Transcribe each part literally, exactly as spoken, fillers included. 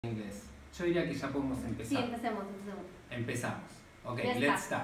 inglés. Yo diría que ya podemos empezar. Sí, empecemos, empecemos. Empezamos. Ok, Let's let's start. start.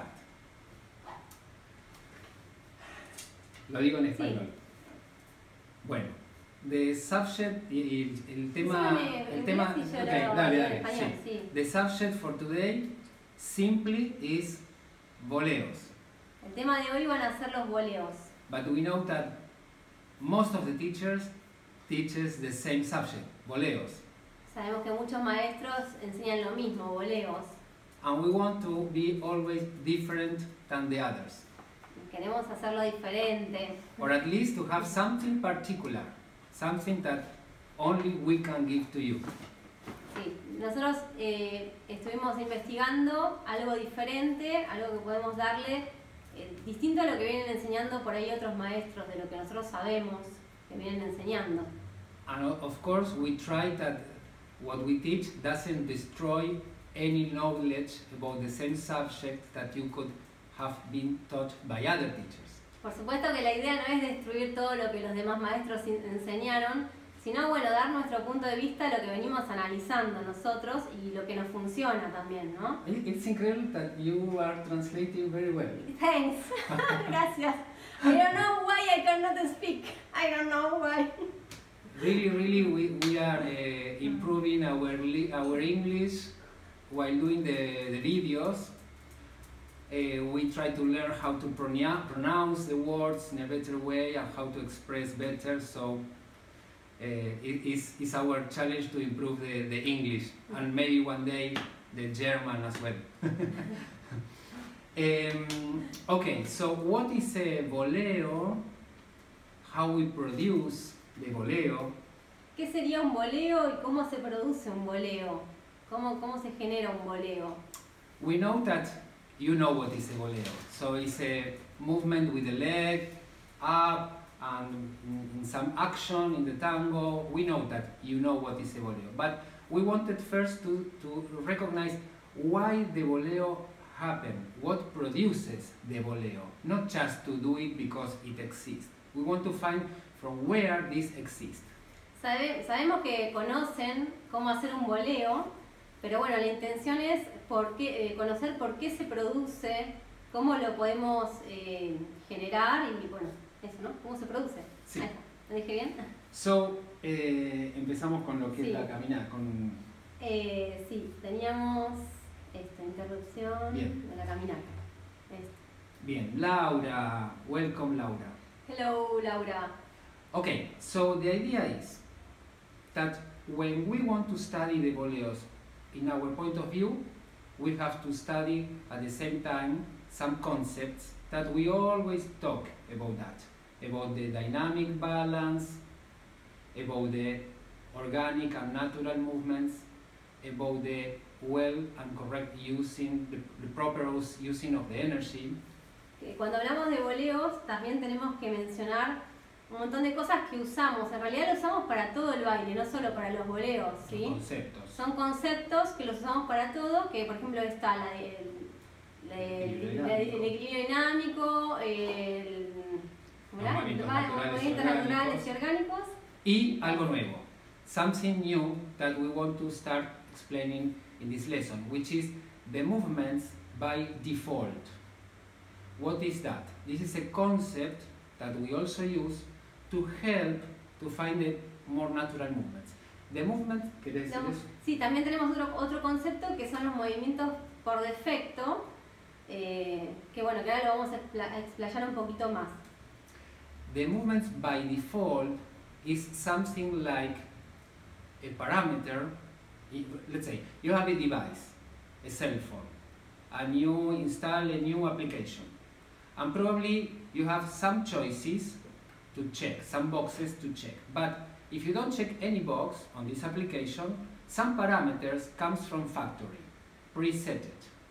Lo digo en español. Sí. Bueno, the subject y, y el tema, Decime el en tema, inglés y yo ok, lo dale, digo en dale, español, sí. sí. The subject for today simply is boleos. El tema de hoy van a ser los boleos. But we know that most of the teachers teaches the same subject, boleos. Sabemos que muchos maestros enseñan lo mismo, boleos. And we want to be always different than the others. Queremos hacerlo diferente. Or at least to have something particular, something that only we can give to you. Sí. Nosotros eh, estuvimos investigando algo diferente, algo que podemos darle eh, distinto a lo que vienen enseñando por ahí otros maestros, de lo que nosotros sabemos que vienen enseñando. And o- of course we try that what we teach doesn't destroy any knowledge about the same subject that you could have been taught by other teachers. Por supuesto que la idea no es destruir todo lo que los demás maestros in- enseñaron, sino bueno, dar nuestro punto de vista a lo que venimos analizando nosotros y lo que nos funciona también, ¿no? It- It's incredible that you are translating very well. Thanks. Gracias. I don't know why I cannot speak. I don't know why. Really, really, we, we are uh, improving our, li- our English while doing the, the videos. Uh, we try to learn how to pronou- pronounce the words in a better way and how to express better. So uh, it is it's our challenge to improve the, the English and maybe one day the German as well. um, okay, so what is a boleo? How we produce the boleo? ¿Qué sería un boleo y cómo se produce un boleo? ¿Cómo, cómo se genera un boleo? We know that you know what is a boleo. So it's a movement with the leg up and in, in some action in the tango. We know that you know what is a boleo. But we wanted first to, to recognize why the boleo happened, what produces the boleo, not just to do it because it exists. We want to find from where this exists. Sabe- sabemos que conocen cómo hacer un boleo, pero bueno, la intención es por qué, eh, conocer por qué se produce, cómo lo podemos eh, generar y bueno, eso, ¿no? ¿Cómo se produce? Sí. Ahí está. ¿Lo dije bien? So, eh, empezamos con lo que Sí. es la caminata, con Eh, sí, teníamos esta interrupción Bien. de la caminata. Esto. bien, Laura, welcome Laura. Hello, Laura. Okay, so the idea is that when we want to study the boleos in our point of view, we have to study at the same time some concepts that we always talk about that, about the dynamic balance, about the organic and natural movements, about the well and correct using, the, the proper us- using of the energy. Que Cuando hablamos de boleos, también tenemos que mencionar un montón de cosas que usamos. En realidad lo usamos para todo el baile, no solo para los boleos, Los ¿sí? conceptos. Son conceptos que los usamos para todo, que por ejemplo está la del la del- Equilibrio la del- dinámico. el equilibrio dinámico, el, ¿cómo era? Movimientos Los naturales y movimientos orgánicos. naturales y orgánicos. Y algo nuevo, something new that we want to start explaining in this lesson, which is the movements by default. What is that? This is a concept that we also use to help to find the more natural movements. The movement, ¿querés decir No, eso? sí, también tenemos otro, otro concepto que son los movimientos por defecto, eh, que bueno, que ahora lo vamos a expla- a explayar un poquito más. The movements by default is something like a parameter. i- Let's say you have a device, a cell phone, and you install a new application. And probably you have some choices to check, some boxes to check. But if you don't check any box on this application, some parameters comes from factory, preset.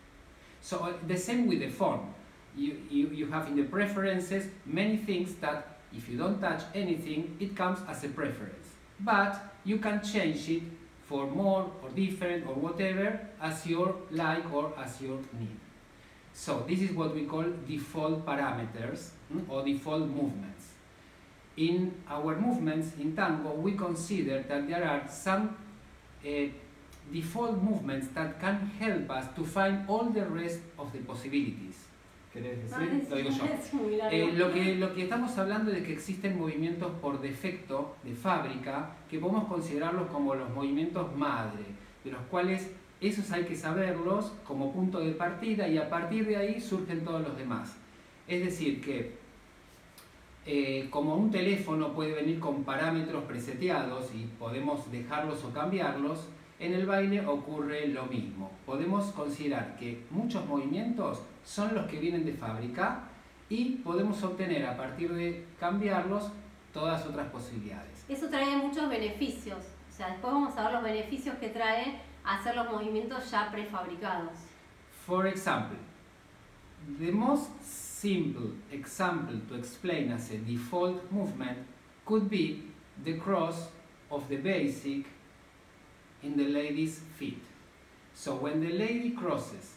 So uh, the same with the phone. You, you, you have in the preferences many things that if you don't touch anything, it comes as a preference. But you can change it for more or different or whatever as your like or as your need. So this is what we call default parameters mm, or default movements. In our movements in tango, we consider that there are some uh, default movements that can help us to find all the rest of the possibilities. ¿Querés decir? No, lo digo yo. Es muy largo. Eh, lo, que, lo que estamos hablando es de que existen movimientos por defecto de fábrica que podemos considerarlos como los movimientos madre, de los cuales esos hay que saberlos como punto de partida y a partir de ahí surgen todos los demás. Es decir que eh, como un teléfono puede venir con parámetros preseteados y podemos dejarlos o cambiarlos, en el baile ocurre lo mismo. Podemos considerar que muchos movimientos son los que vienen de fábrica y podemos obtener a partir de cambiarlos todas otras posibilidades. Eso trae muchos beneficios. O sea, después vamos a ver los beneficios que trae hacer los movimientos ya prefabricados. For example, the most simple example to explain as a default movement could be the cross of the basic in the lady's feet. So when the lady crosses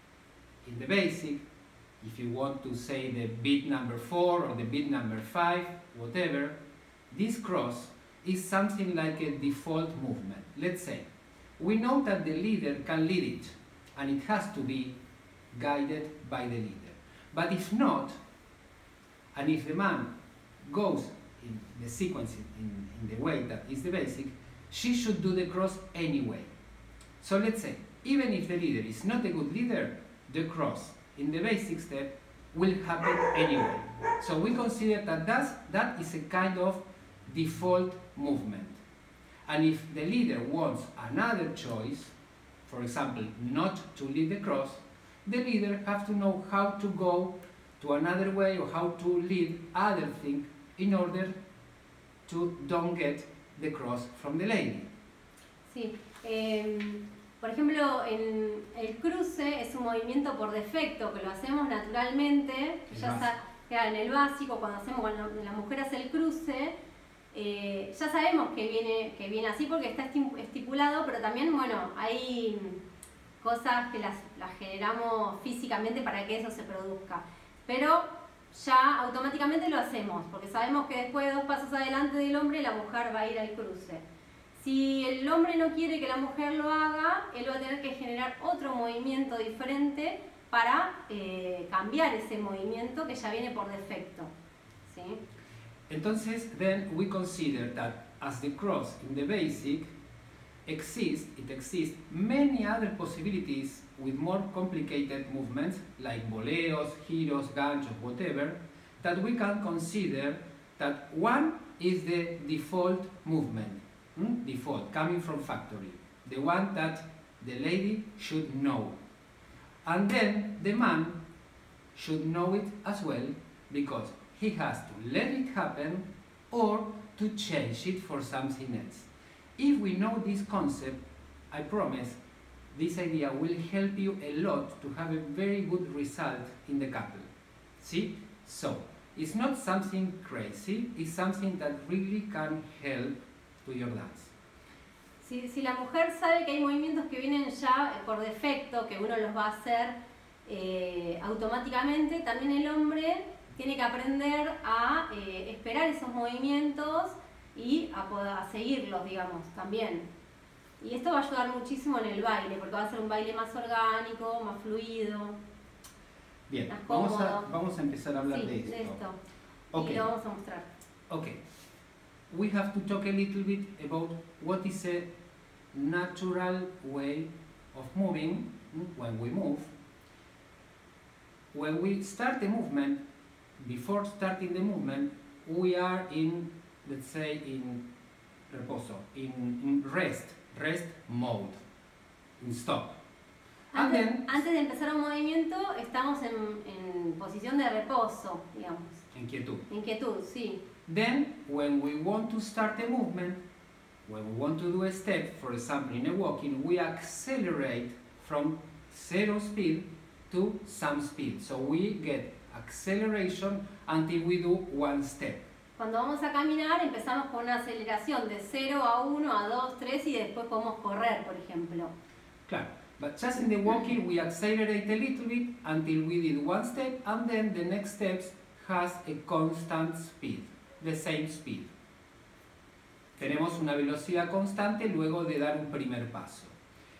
in the basic, if you want to say the beat number four or the beat number five, whatever, this cross is something like a default movement. Let's say, we know that the leader can lead it, and it has to be guided by the leader. But if not, and if the man goes in the sequence in, in the way that is the basic, she should do the cross anyway. So let's say, even if the leader is not a good leader, the cross in the basic step will happen anyway. So we consider that that's, that is a kind of default movement. And if the leader wants another choice, for example, not to lead the cross, the leader has to know how to go to another way or how to lead other things in order to don't get the cross from the lady. Sí, eh, por ejemplo, en el cruce es un movimiento por defecto, que lo hacemos naturalmente, ya sa en el básico, cuando hacemos cuando la mujer hace el cruce, eh, ya sabemos que viene, que viene así porque está estipulado, pero también, bueno, hay cosas que las, las generamos físicamente para que eso se produzca. Pero ya automáticamente lo hacemos, porque sabemos que después de dos pasos adelante del hombre, la mujer va a ir al cruce. Si el hombre no quiere que la mujer lo haga, él va a tener que generar otro movimiento diferente para eh, cambiar ese movimiento que ya viene por defecto. ¿Sí? Entonces, then we consider that as the cross in the basic exists, it exists many other possibilities with more complicated movements like boleos, giros, ganchos, whatever, that we can consider that one is the default movement, hmm? default, coming from factory, the one that the lady should know. And then the man should know it as well, because he has to let it happen or to change it for something else. If we know this concept, I promise this idea will help you a lot to have a very good result in the couple. See? So, it's not something crazy, it's something that really can help to your dance. Si, si la mujer sabe que hay movimientos que vienen ya por defecto, que uno los va a hacer eh, automáticamente, también el hombre tiene que aprender a eh, esperar esos movimientos y a, poder, a seguirlos, digamos, también. Y esto va a ayudar muchísimo en el baile, porque va a ser un baile más orgánico, más fluido. Bien, más vamos a, vamos a empezar a hablar sí, de esto. de esto. Okay. Y lo vamos a mostrar. Okay. We have to talk a little bit about what is a natural way of moving when we move. When we start the movement, before starting the movement, we are in, let's say, in reposo, in, in rest, rest mode, in stop. And Antes, then, antes de empezar un movimiento, estamos en, en posición de reposo, digamos. inquietud. Inquietud, sí. Then, when we want to start a movement, when we want to do a step, for example, in a walking, we accelerate from zero speed to some speed. So we get acceleration until we do one step. Cuando vamos a caminar empezamos con una aceleración de cero a uno, a dos, tres y después podemos correr, por ejemplo. Claro, but just in the walking we accelerate a little bit until we did one step and then the next steps has a constant speed, the same speed. Tenemos una velocidad constante luego de dar un primer paso.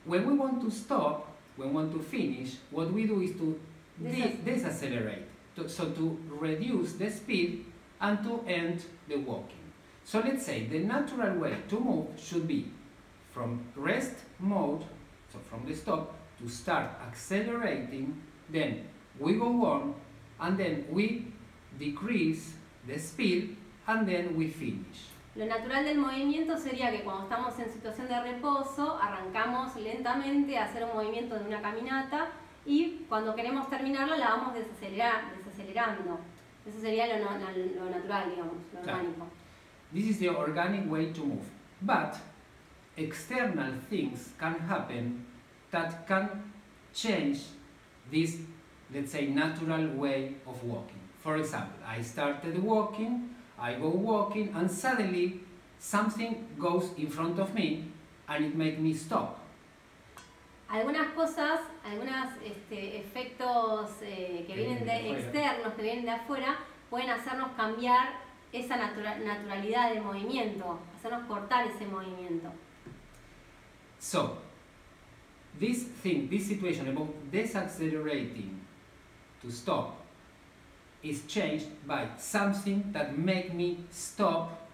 when we want to stop, when we want to finish, what we do is to de decelerate, to, so to reduce the speed and to end the walking. So let's say the natural way to move should be from rest mode, so from the stop, to start accelerating, then we go on, and then we decrease the speed, and then we finish. Lo natural del movimiento sería que cuando estamos en situación de reposo, arrancamos lentamente a hacer un movimiento de una caminata y cuando queremos terminarla la vamos desacelerar, desacelerando. Eso sería lo, no, lo natural, digamos, lo orgánico. This is the organic way to move. But external things can happen that can change this, let's say, natural way of walking. For example, I started walking, I go walking, and suddenly something goes in front of me and it makes me stop. Algunas cosas, algunos este, efectos eh, que vienen de externos, que vienen de afuera, pueden hacernos cambiar esa natura naturalidad del movimiento, hacernos cortar ese movimiento. So, this thing, this situation about decelerating to stop is changed by something that makes me stop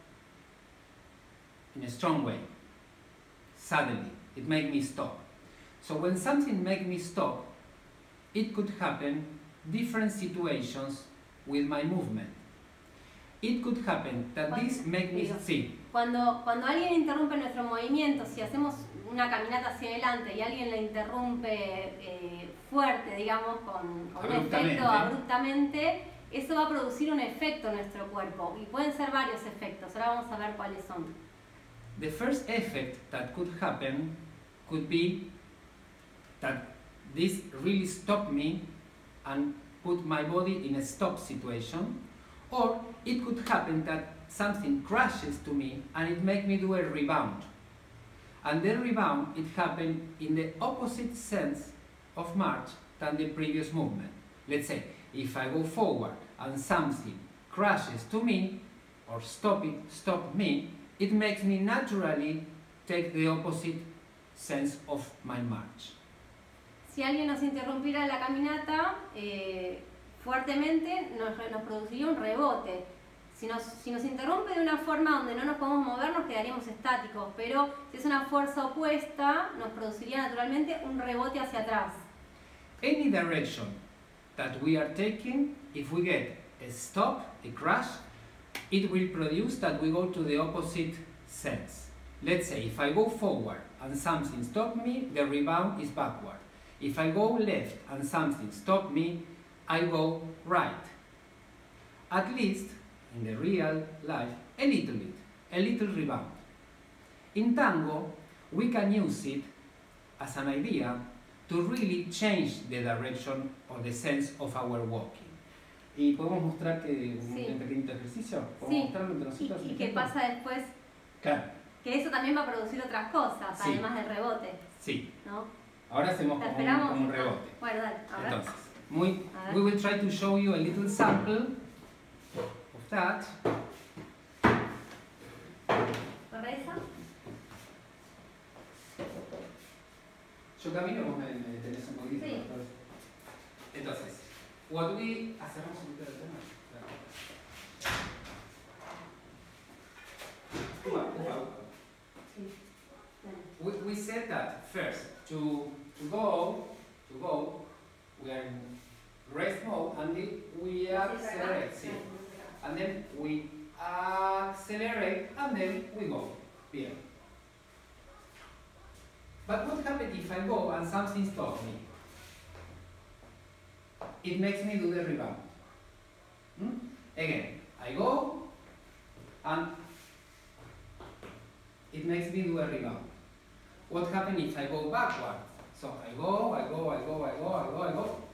in a strong way. Suddenly, it makes me stop. So when something makes me stop, it could happen different situations with my movement. It could happen that this makes me see. Cuando, cuando alguien interrumpe nuestro movimiento, si hacemos una caminata hacia adelante y alguien la interrumpe eh, fuerte, digamos, con, con un efecto abruptamente, eso va a producir un efecto en nuestro cuerpo y pueden ser varios efectos. Ahora vamos a ver cuáles son. The first effect that could happen could be that this really stopped me and put my body in a stop situation, or it could happen that something crashes to me and it makes me do a rebound. And the rebound, it happened in the opposite sense of march than the previous movement. Let's say, if I go forward and something crashes to me, or stop it, stop me, it makes me naturally take the opposite sense of my march. Si alguien nos interrumpiera la caminata eh, fuertemente, nos, nos produciría un rebote. Si nos, si nos interrumpe de una forma donde no nos podemos mover, nos quedaríamos estáticos, pero si es una fuerza opuesta, nos produciría naturalmente un rebote hacia atrás. Any direction that we are taking, if we get a stop, a crash, it will produce that we go to the opposite sense. Let's say if I go forward and something stops me, the rebound is backward. If I go left and something stops me, I go right. At least, in the real life, a little bit, a little rebound. In tango, we can use it as an idea to really change the direction or the sense of our walking. ¿Y podemos mostrar que un sí. pequeñito ejercicio? ¿Podemos sí. mostrarlo entre nosotros? ¿Y, y qué pasa después? Claro. Que eso también va a producir otras cosas, sí. además del rebote. Sí. ¿No? Ahora hacemos como un, como un rebote. Ah, bueno, dale. A ver. Entonces, muy, we will try to show you a little sample of that. ¿Para esa? Yo camino, vos me, me tenés un poquito. Sí. Entonces, what we hacemos un poquito de tema. Upa, upa, upa. We, we said that first to to go to go we are in rest mode and then we accelerate, see, and then we accelerate and then we go. Bien. But what happens if I go and something stops me? It makes me do the rebound. Hmm? Again, I go and it makes me do a rebound. What happens if I go backward? So I go, I go, I go, I go, I go, I go.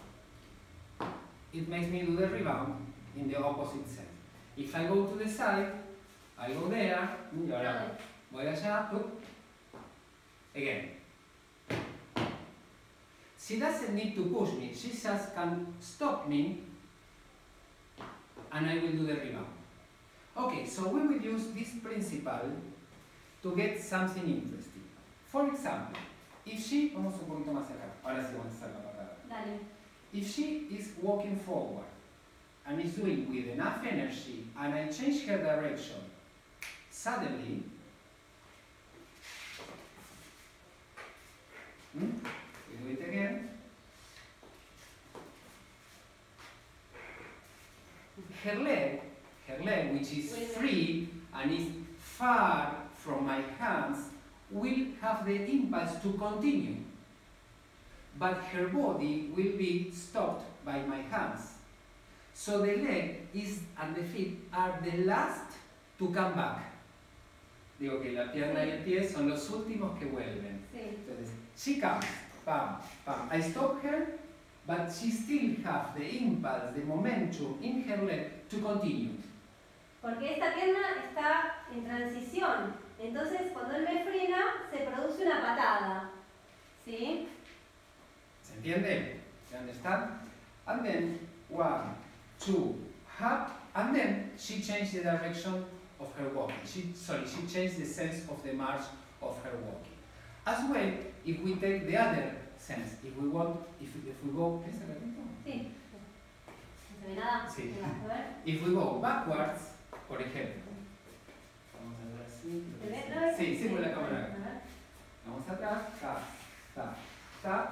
It makes me do the rebound in the opposite sense. If I go to the side, I go there, y ahora voy allá, again. She doesn't need to push me, she just can stop me and I will do the rebound. Okay, so we will use this principle to get something interesting. For example, if she, vamos un poquito más acá, ahora sí vamos a hacer la patada. Dale. If she is walking forward and is doing with enough energy and I change her direction, suddenly, hmm, we do it again, her leg, her leg which is free and is far from my hands, will have the impulse to continue, but her body will be stopped by my hands. So the leg is and the feet are the last to come back. Digo que la pierna y el pie son los últimos que vuelven. Sí. Entonces, she comes, pam, pam. I stop her, but she still has the impulse, the momentum in her leg to continue. Porque esta pierna está en transición. Entonces, cuando él me frena, se produce una patada. ¿Sí? ¿Se entiende? You understand? And then, one, two, hop, and then she changed the direction of her walking. She, sorry, she changed the sense of the march of her walking. As well, if we take the other sense, if we want, if, if we go, ¿qué es el gatito? Sí. ¿No se ve nada? Sí. A ver. If we go backwards, por ejemplo, vamos a ver así. ¿Se ve? ¿No? Sí, sí, por la A cámara. ver. Vamos atrás, ta, ta, ta.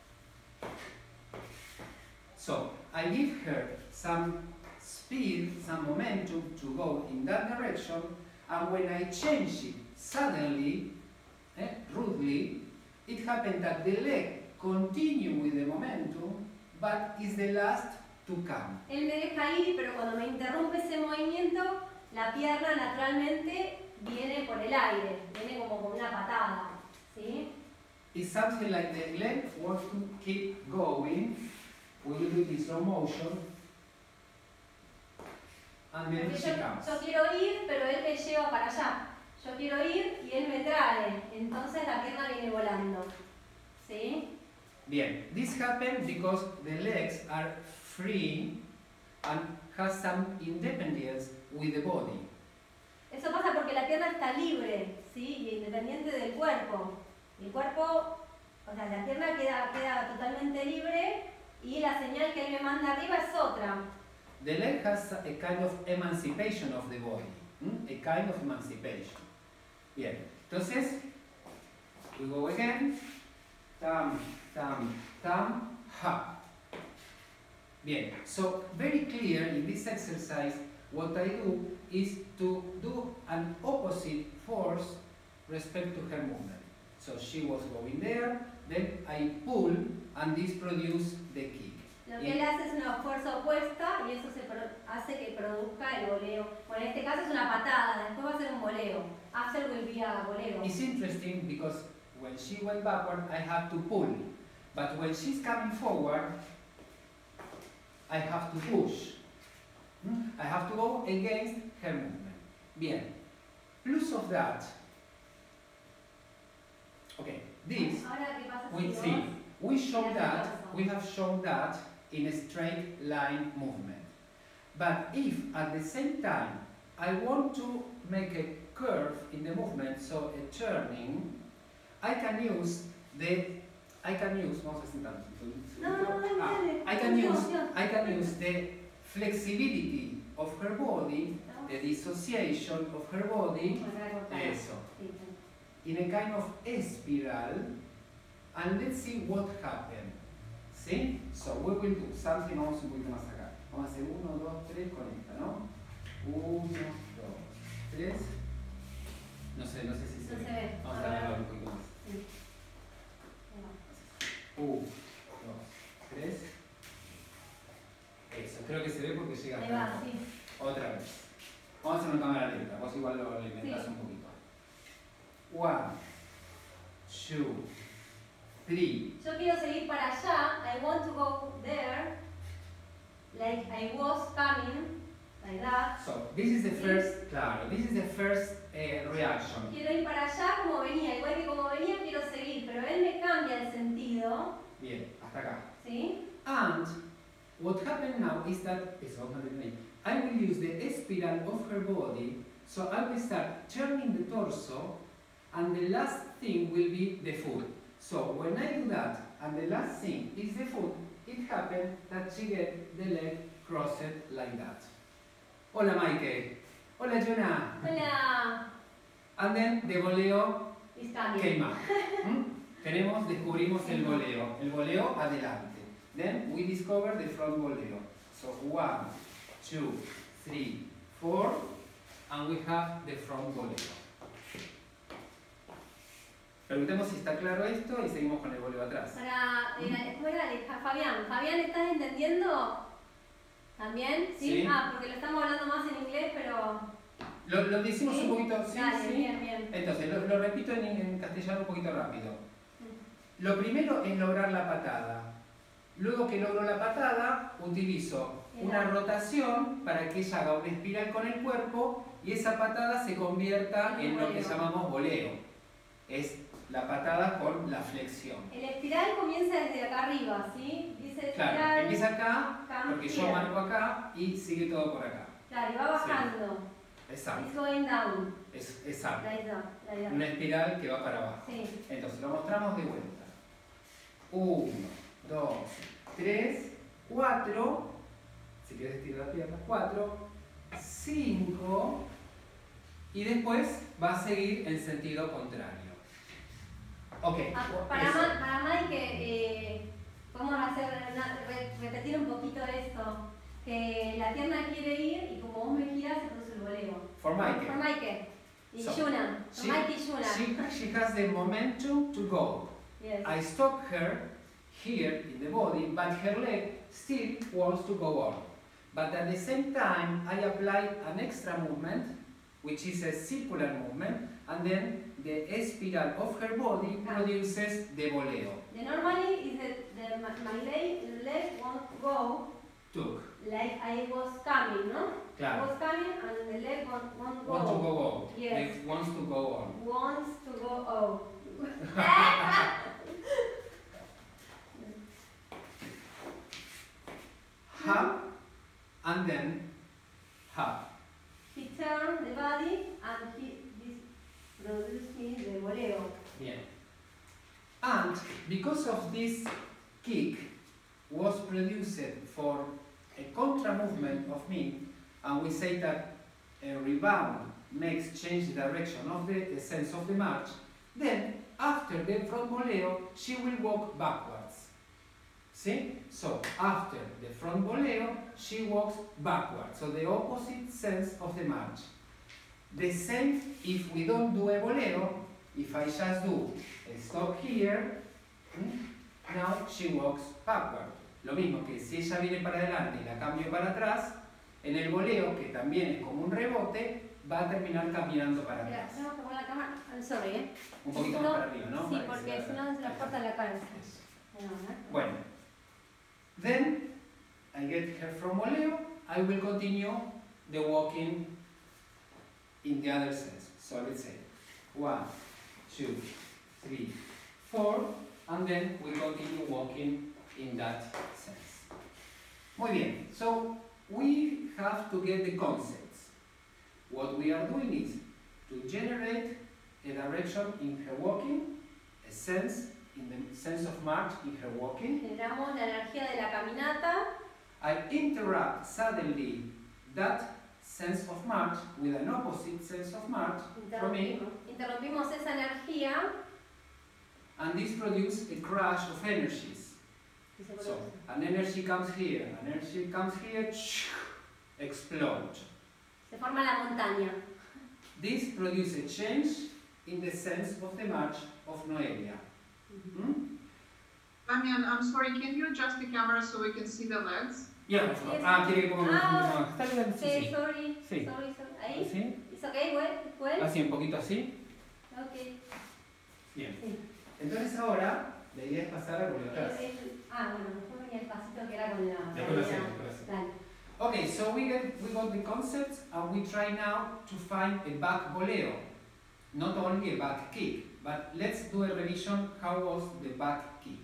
So, I give her some speed, some momentum to go in that direction, and when I change it suddenly, eh, rudely, it happened that the leg continue with the momentum, but is the last to come. Él me deja ir, pero cuando me interrumpe ese movimiento, la pierna naturalmente viene por el aire, viene como con una patada. ¿Sí? It's something like the leg wants to keep going. We will do it in slow motion. And then Porque she yo, comes. yo quiero ir, pero él me lleva para allá. Yo quiero ir y él me trae. Entonces la pierna viene volando. ¿Sí? Bien, this happens because the legs are free and has some independence with the body. Eso pasa porque la pierna está libre, ¿sí? Y independiente del cuerpo. El cuerpo, o sea, la pierna queda, queda totalmente libre y la señal que él me manda arriba es otra. The leg has a kind of emancipation of the body. ¿Mm? A kind of emancipation. Bien, entonces, we go again. Tam, tam, tam, ha. Bien, so very clear in this exercise, what I do is to do an opposite force respect to her movement. So she was going there, then I pull, and this produces the kick. Lo que él hace es una fuerza opuesta y eso se pro hace que produzca el voleo. Bueno, en este caso es una patada, después va a ser un voleo. After will be a voleo. It's interesting because when she went backward, I have to pull. But when she's coming forward, I have to push. Hmm? I have to go against her movement. Bien. Plus of that, okay, this, Ahora, ¿qué pasa we si see, vos- we show Yes, that, also. we have shown that in a straight line movement. But if at the same time I want to make a curve in the movement, so a turning, I can use the, I can use, vamos a sentarnos. No, no, no, Ah, dale. I can use, Opción, I can use the flexibility of her body, the dissociation of her body, eso, Sí, sí. in a kind of spiral, and let's see what happened. ¿Sí? So we will do something, vamos un poquito más acá. Vamos a hacer uno, dos, tres, conecta, ¿no? Uno, dos, tres. No sé, no sé si se No ve. se ve. Vamos A a ver. verlo un poquito más. Sí. Uno, dos, tres. Eso, creo que se ve porque llega Ahí hasta va, acá. sí. Otra vez. Vamos a hacer una cámara lenta, vos igual lo alimentás Sí. un poquito. One, two, three. Yo quiero seguir para allá. I want to go there. Like I was coming. Like that. So, this is the first, claro, this is the first uh, reaction. Quiero ir para allá como venía. Igual que como venía quiero seguir. Pero él me cambia el sentido. Bien, hasta acá. ¿Sí? And what happened now is that, eso, vamos a terminar. I will use the spiral of her body, so I will start turning the torso, and the last thing will be the foot. So when I do that, and the last thing is the foot, it happened that she get the leg crossed like that. Hola Maike. Hola Jonah. Hola. And then the voleo Está bien. came up. ¿Mm? Tenemos, descubrimos el voleo. El voleo adelante. Then we discover the front voleo. So one, two, three, four, and we have the front voleo. Preguntemos si está claro esto y seguimos con el voleo atrás. Para, eh, ¿cómo era? De Fabián. Fabián, ¿estás entendiendo? ¿También? ¿Sí? Sí. Ah, porque lo estamos hablando más en inglés, pero... Lo, lo decimos ¿Sí? un poquito, sí, Dale, sí. bien, bien. Entonces, lo, lo repito en, en castellano un poquito rápido. Lo primero es lograr la patada. Luego que logro la patada, utilizo una rotación para que ella haga una espiral con el cuerpo y esa patada se convierta en lo que llamamos voleo. Es la patada con la flexión. El espiral comienza desde acá arriba, ¿sí? Dice espiral. Claro, empieza acá, come porque yo here. marco acá y sigue todo por acá. Claro, y va bajando. Exacto. It's going down. Es, exacto. Like that, like that. Una espiral que va para abajo. Sí. Entonces lo mostramos de vuelta. Uno, dos, tres, cuatro. Si quieres estirar la pierna, cuatro, cinco. Y después va a seguir en sentido contrario. Ok. Ah, para, eso. Ma, para Mike, eh, podemos hacer una- re- repetir un poquito esto. Que la pierna quiere ir y como vos me giras se produce el voleo. For Mike. For Mike. Y So, Yuna. For she- Mike y Yuna. She, she has the momentum to go. Yes. I stop her here in the body, but her leg still wants to go on. But at the same time, I apply an extra movement, which is a circular movement, and then the espiral of her body produces the voleo. The normally is that the, my leg, leg won't go Took. like I was coming, no? I Claro. was coming and the leg won't, won't go. Want to go out. Yes. Leg wants to go on. Wants to go out. Hop, and then hop. He turned the body and he this produced me the voleo. Yeah. And because of this kick was produced for a contra movement of me, and we say that a rebound makes change the direction of the, the sense of the march, then after the front voleo, she will walk backwards. See? So after the front voleo, she walks backwards. So the opposite sense of the march. The same if we don't do a voleo, if I just do a stop here, now she walks backward. Lo mismo que si ella viene para adelante y la cambio para atrás, en el voleo, que también es como un rebote, va a terminar caminando para Mira, atrás. tenemos que poner la cámara. I'm sorry, ¿eh? Un poquito Si más no- para arriba, ¿no? Sí, Para que porque se si vea. no se nos corta la cara. Eso. No, ¿no? Bueno, then I get her from voleo, I will continue the walking in the other sense. So let's say one, two, three, four, and then we continue walking in that sense. Muy bien, so we have to get the concepts. What we are doing is to generate a direction in her walking, a sense, in the sense of march in her walking. Generamos la energía de la caminata. I interrupt suddenly that sense of march with an opposite sense of march from me, Interrumpimos, interrumpimos esa energía. and this produces a crash of energies. Y se So, produce. an energy comes here, an energy comes here, explode. Se forma la montaña. This produces a change in the sense of the march of Noelia. Hmm? Damian, I'm sorry, can you adjust the camera so we can see the legs? Yeah, por favor. Yes. Ah, quiere que ponga un Ah, poquito más. Está bien, sí, Sí, sí. sorry. Sí. Sorry, sorry. Ahí. ¿Así? ¿Es okay? Well, well. Así, un poquito así. Ok. Bien. Sí. Entonces ahora, la idea es pasar a volver atrás. El- Ah, bueno, después venía el pasito que era con la... Después lo la- hacemos, después lo hacemos. Dale. Okay, so we get we got the concepts and we try now to find a back voleo. Not only a back kick, but let's do a revision how was the back kick.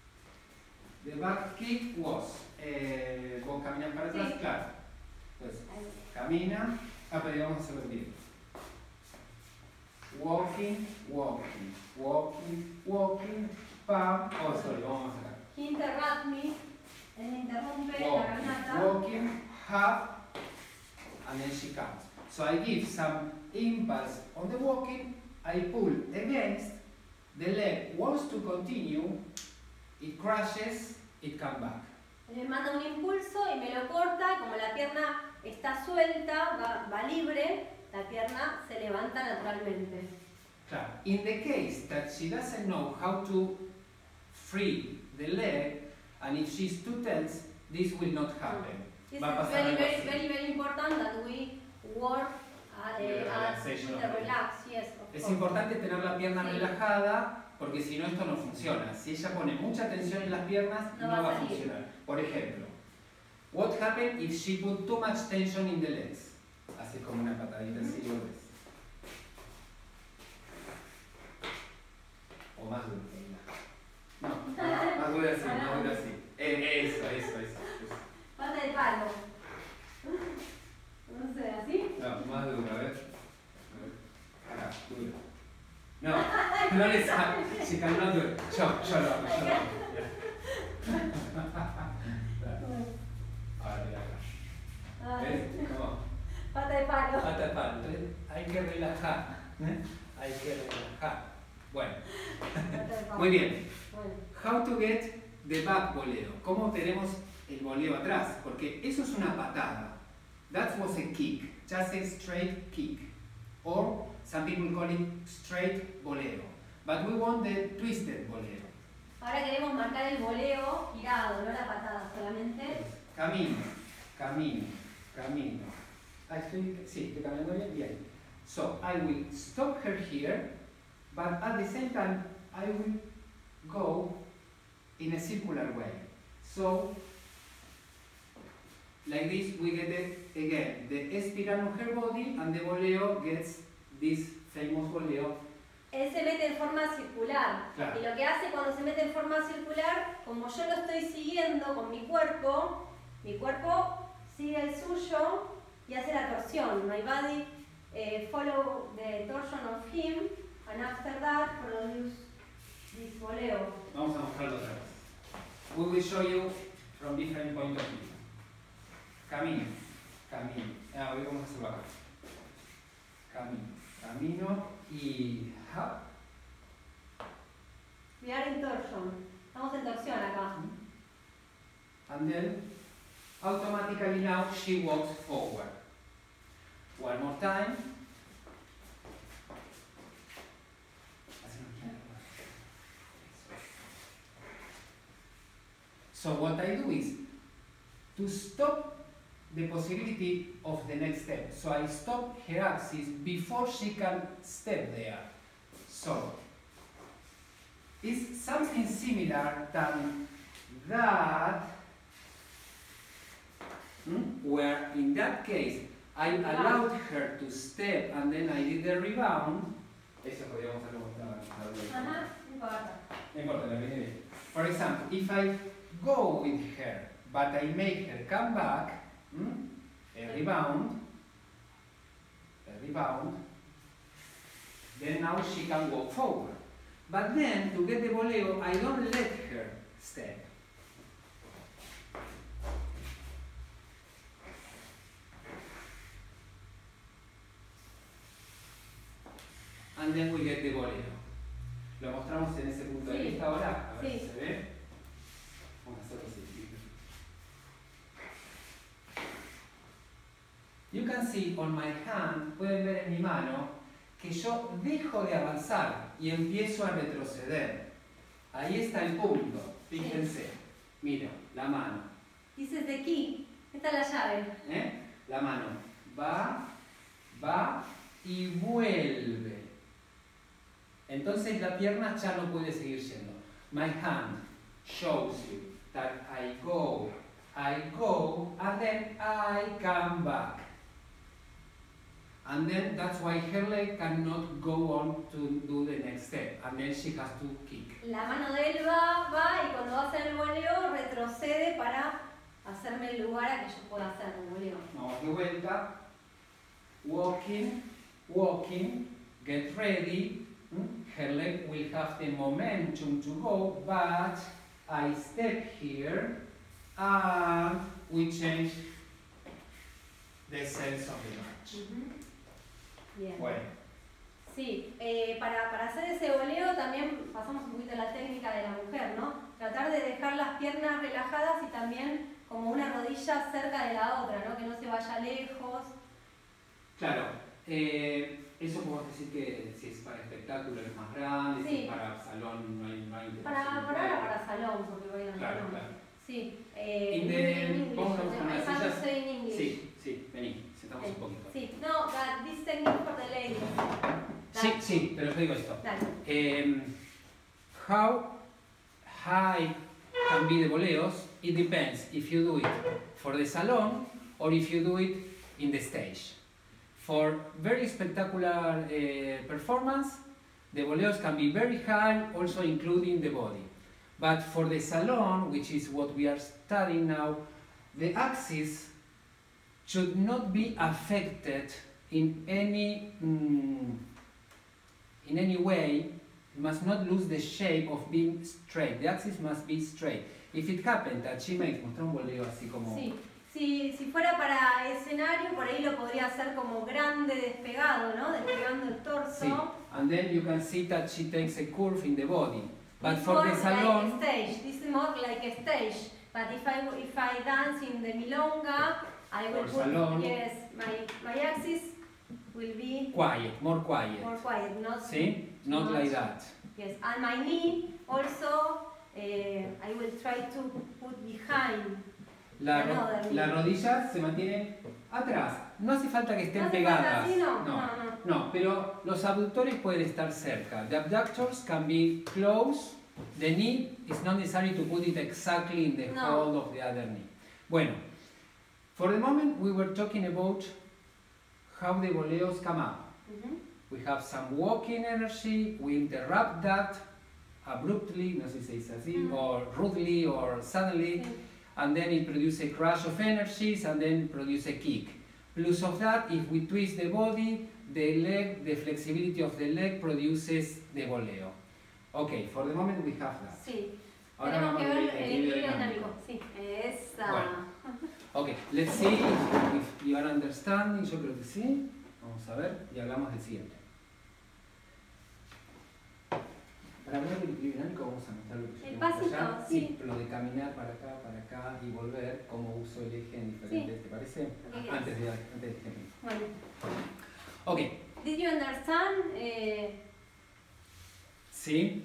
The back kick was, eh, vos caminas para atrás, Sí. claro. Entonces, Ahí. camina, ah, pero vamos a hacerlo bien. Walking, walking, walking, walking, pam, oh sorry, vamos a sacar. He interrupts me, él me interrumpe la Walking, caminata. walking, hop, and then she comes. So I give some impulse on the walking, I pull against, the leg wants to continue, it crashes, it comes back. Le manda un impulso y me lo corta, como la pierna está suelta, va, va libre, la pierna se levanta naturalmente. Claro. In the case that she doesn't know how to free the leg, and if she's too tense, this will not happen. This Va a is pasar very, algo very, así. very, very important that we work at, With the uh, at relaxation with of the the relax, yes, of Es course. importante tener la pierna Sí. relajada, porque si no esto no funciona. Si ella pone mucha tensión en las piernas, No no, va a va a salir. funcionar. Por ejemplo, what happens if she put too much tension in the legs? Hace como una patadita así, ¿lo ves? O más duro. No, más, más duro así, más duro así. Eh, eso, eso, eso, eso. Pata de palo. No sé, ¿así? No, más duro, a ver. A ver. Acá, duro. No, no le sale. Chica, no duro. Yo, yo lo hago, yo lo hago. Ahora, mira acá. Ah, ¿Ves? ¿Cómo? pata de palo. Pata de palo. Entonces, hay que relajar. ¿eh? Hay que relajar. Bueno, Pata de palo. muy bien. Bueno. How to get the back voleo. ¿Cómo tenemos el voleo atrás? Porque eso es una patada. That was a kick. Just a straight kick. Or some people call it straight voleo. But we want the twisted voleo. Ahora queremos marcar el voleo girado, no la patada solamente. Camino, camino, camino. Ah, estoy, sí, estoy caminando bien, bien. So I will stop her here, but at the same time I will go in a circular way. So, like this we get it again. The espiral on her body and the voleo gets this famous voleo. Él se mete en forma circular. Claro. Y lo que hace cuando se mete en forma circular, como yo lo estoy siguiendo con mi cuerpo, mi cuerpo sigue el suyo y hace la torsión. My body eh, follow the torsion of him, and after that produce this voleo. Vamos a mostrarlo otra vez. We will show you from different point of view. Camino, camino. Ah, hoy vamos a hacerlo acá. Camino, camino y hop. We are in torsion. Estamos en torsión acá. And then automatically now she walks forward. One more time. So what I do is to stop the possibility of the next step. So I stop her axis before she can step there. So it's something similar than that, hmm, where in that case I allowed her to step and then I did the rebound. Eso podríamos hacerlo con la- Ajá, no importa. No importa, la viene bien. For example, if I go with her, but I make her come back, hmm, a rebound, a rebound, then now she can walk forward. But then, to get the voleo, I don't let her step. And then we get the voleo. Lo mostramos en ese punto de Sí. vista ahora, a ver Sí. si se ve. Vamos a hacerlo así. You can see on my hand, pueden ver en mi mano, que yo dejo de avanzar y empiezo a retroceder. Ahí está el punto, fíjense. Mira, la mano, This is the key. Esta es la llave. ¿eh? La mano va, va y vuelve. Entonces la pierna ya no puede seguir yendo. My hand shows you that I go, I go, and then I come back. And then that's why her leg cannot go on to do the next step. And then she has to kick. La mano de él va, va y cuando va a hacer el voleo retrocede para hacerme el lugar a que yo pueda hacer el voleo. Vamos de vuelta. Walking, walking, get ready. ¿Mm? her leg will have the momentum to go, but I step here and we change the sense of the march. Uh-huh. Bien. Bueno. Sí, eh, para, para hacer ese voleo también pasamos un poquito a la técnica de la mujer, ¿no? Tratar de dejar las piernas relajadas y también como una rodilla cerca de la otra, ¿no? Que no se vaya lejos. Claro, eh, eso podemos decir que si es para espectáculo es más grande, Sí. si es para salón no hay, no hay Para, intervención. para ahora para salón, porque voy a Claro, salón. claro. Sí. Eh, In the- in English, vamos a I buscar unas have to sillas. say in English. Sí, sí, vení, sentamos un poquito. Sí, no, that this technique for the ladies. Sí, sí, pero yo digo esto. Dale. Um, how high can be the boleos? It depends if you do it for the salon or if you do it in the stage. For very spectacular uh, performance, the boleos can be very high, also including the body. But for the salon, which is what we are studying now, the axis should not be affected in any mm, in any way. It must not lose the shape of being straight. The axis must be straight. If it happened that she makes, mostrar un boleo así como... Sí. Si, si fuera para escenario, por ahí lo podría hacer como grande, despegado, ¿no? Despegando el torso. Sí. And then you can see that she takes a curve in the body. But It's for more the salon... like a stage. This is more like a stage. But if I if I dance in the milonga, I will Or put salon. yes, my my axis will be Quiet, more quiet. more quiet, not See? Not much. like that. Yes, and my knee also uh, I will try to put behind. La, No, ro- Dani. la rodilla se mantiene atrás. No hace falta que estén ¿No hace pegadas. falta así? No, no, no, no. no, pero los abductores pueden estar cerca. The abductors can be close. The knee is not necessary to put it exactly in the No. hold of the other knee. Bueno, for the moment we were talking about how the boleos come up. Mhm. We have some walking energy, we interrupt that abruptly, no sé si se dice así, Mm. or rudely or suddenly, Sí. and then it produces a crash of energies and then produce a kick. Plus of that, if we twist the body, the leg, the flexibility of the leg produces the boleo. Okay, for the moment we have that. Sí. Ahora Tenemos vamos que a ver ver el equilibrio dinámico. Sí, esa. Bueno. Okay, let's see if, if you are understanding. Yo creo que sí. Vamos a ver y hablamos del siguiente. Para hablar del equilibrio dinámico vamos a mostrar lo que yo El tengo pasito, allá. sí. Lo de caminar para acá, para acá y volver, cómo uso el eje en diferentes, ¿te parece? Ok, Antes de antes de este mismo. Bueno. Okay, Did you understand? Eh, ¿sí?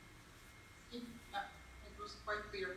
Yeah, it was quite clear.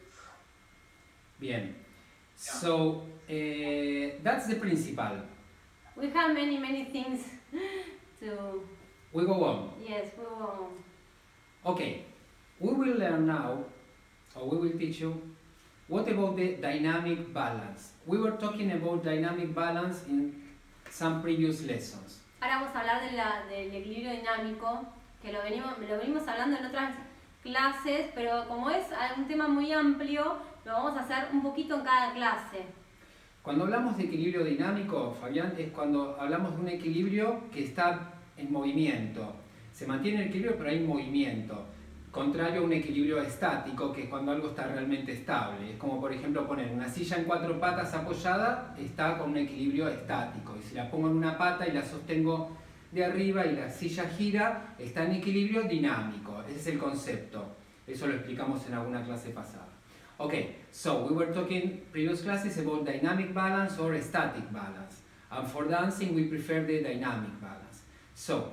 Bien. So, eh, that's the principle. we have many, many things to. We go on. Yes, we will. Okay, we will learn now, or we will teach you, what about the dynamic balance? We were talking about dynamic balance in some previous lessons. Ahora vamos a hablar de la, del equilibrio dinámico, que lo venimos, lo venimos hablando en otras clases, pero como es un tema muy amplio, lo vamos a hacer un poquito en cada clase. Cuando hablamos de equilibrio dinámico, Fabián, es cuando hablamos de un equilibrio que está en movimiento. Se mantiene el equilibrio, pero hay movimiento. Contrario a un equilibrio estático, que es cuando algo está realmente estable. Es como, por ejemplo, poner una silla en cuatro patas apoyada, está con un equilibrio estático. Y si la pongo en una pata y la sostengo de arriba y la silla gira, está en equilibrio dinámico. Ese es el concepto. Eso lo explicamos en alguna clase pasada. Okay, so we were talking previous classes about dynamic balance or static balance. And for dancing, we prefer the dynamic balance. So,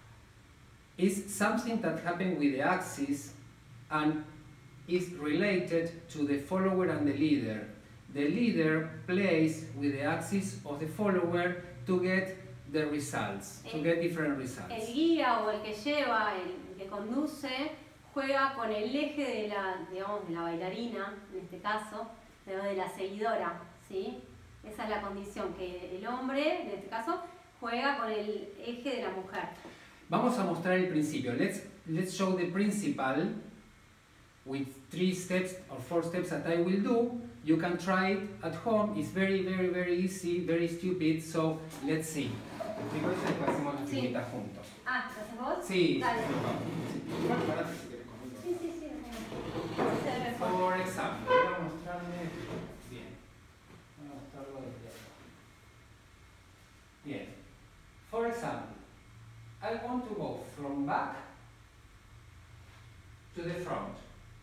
it's something that happens with the axis and is related to the follower and the leader. The leader plays with the axis of the follower to get the results, to get different results. El guía o el que lleva, el que conduce, juega con el eje de la, digamos, de la bailarina, en este caso, de, de la seguidora, ¿sí? Esa es la condición, que el hombre, en este caso, juega con el eje de la mujer. Vamos a mostrar el principio. Let's, let's show the principle with three steps or four steps that I will do. You can try it at home. It's very, very, very easy, very stupid. So, let's see. Explico eso y después hacemos las Sí. figuritas juntos. Ah, ¿lo haces vos? Sí, Dale. sí, sí. Bueno, parate si quieres conmigo. Sí, sí, sí. Así se ve mejor. Por ejemplo, voy a mostrarme bien. Voy a mostrarlo desde acá. Bien. For example, I want to go from back to the front.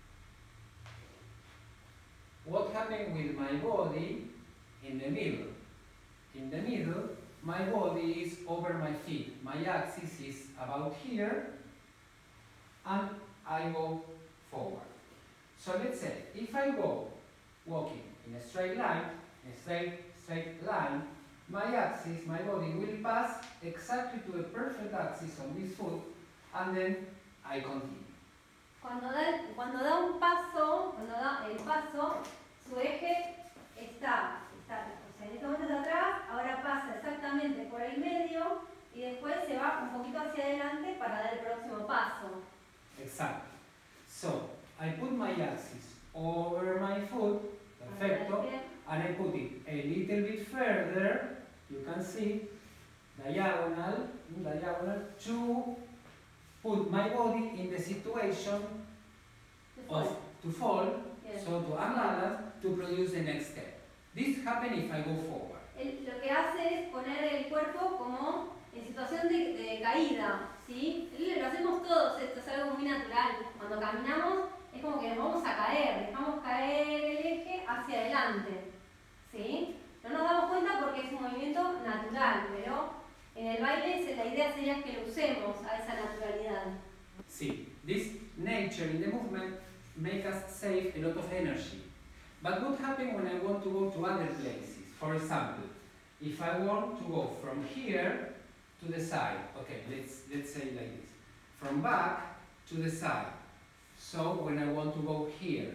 What happened with my body in the middle? In the middle, my body is over my feet. My axis is about here, and I go forward. So let's say, if I go walking in a straight line, in a straight, straight line, my axis, my body will pass exactly to the perfect axis on this foot, and then I continue. Cuando da, cuando da un paso, cuando da el paso, su eje está, está, o sea, en este momento está atrás, ahora pasa exactamente por el medio y después se va un poquito hacia adelante para dar el próximo paso. Exactly. So, I put my axis over my foot, perfecto, and I put it a little bit further, you can see, diagonal, diagonal, to put my body in the situation of to fall, Yes. so to unbalance, to produce the next step. This happens if I go forward. El- lo que hace es poner el cuerpo como en situación de, de caída, ¿sí? Lo hacemos todos, esto es algo muy natural. Cuando caminamos es como que nos vamos a caer, dejamos caer el eje hacia adelante, ¿sí? No nos damos cuenta porque es un movimiento natural, pero en el baile se- la idea sería que lo usemos a esa naturalidad. See, this nature in the movement make us save a lot of energy. But what happens when I want to go to other places? For example, if I want to go from here to the side, okay, let's, let's say like this, from back to the side. So when I want to go here,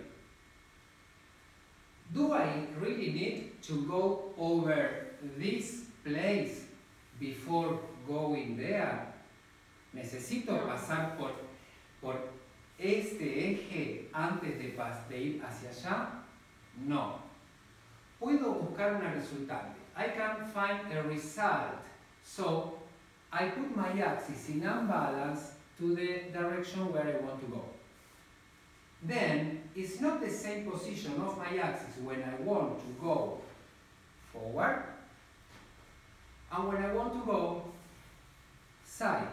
do I really need to go over this place before going there? ¿Necesito pasar por, por este eje antes de, pas- de ir hacia allá? No. Puedo buscar una resultante. I can find a result. So, I put my axis in unbalance to the direction where I want to go. Then, it's not the same position of my axis when I want to go forward and when I want to go side.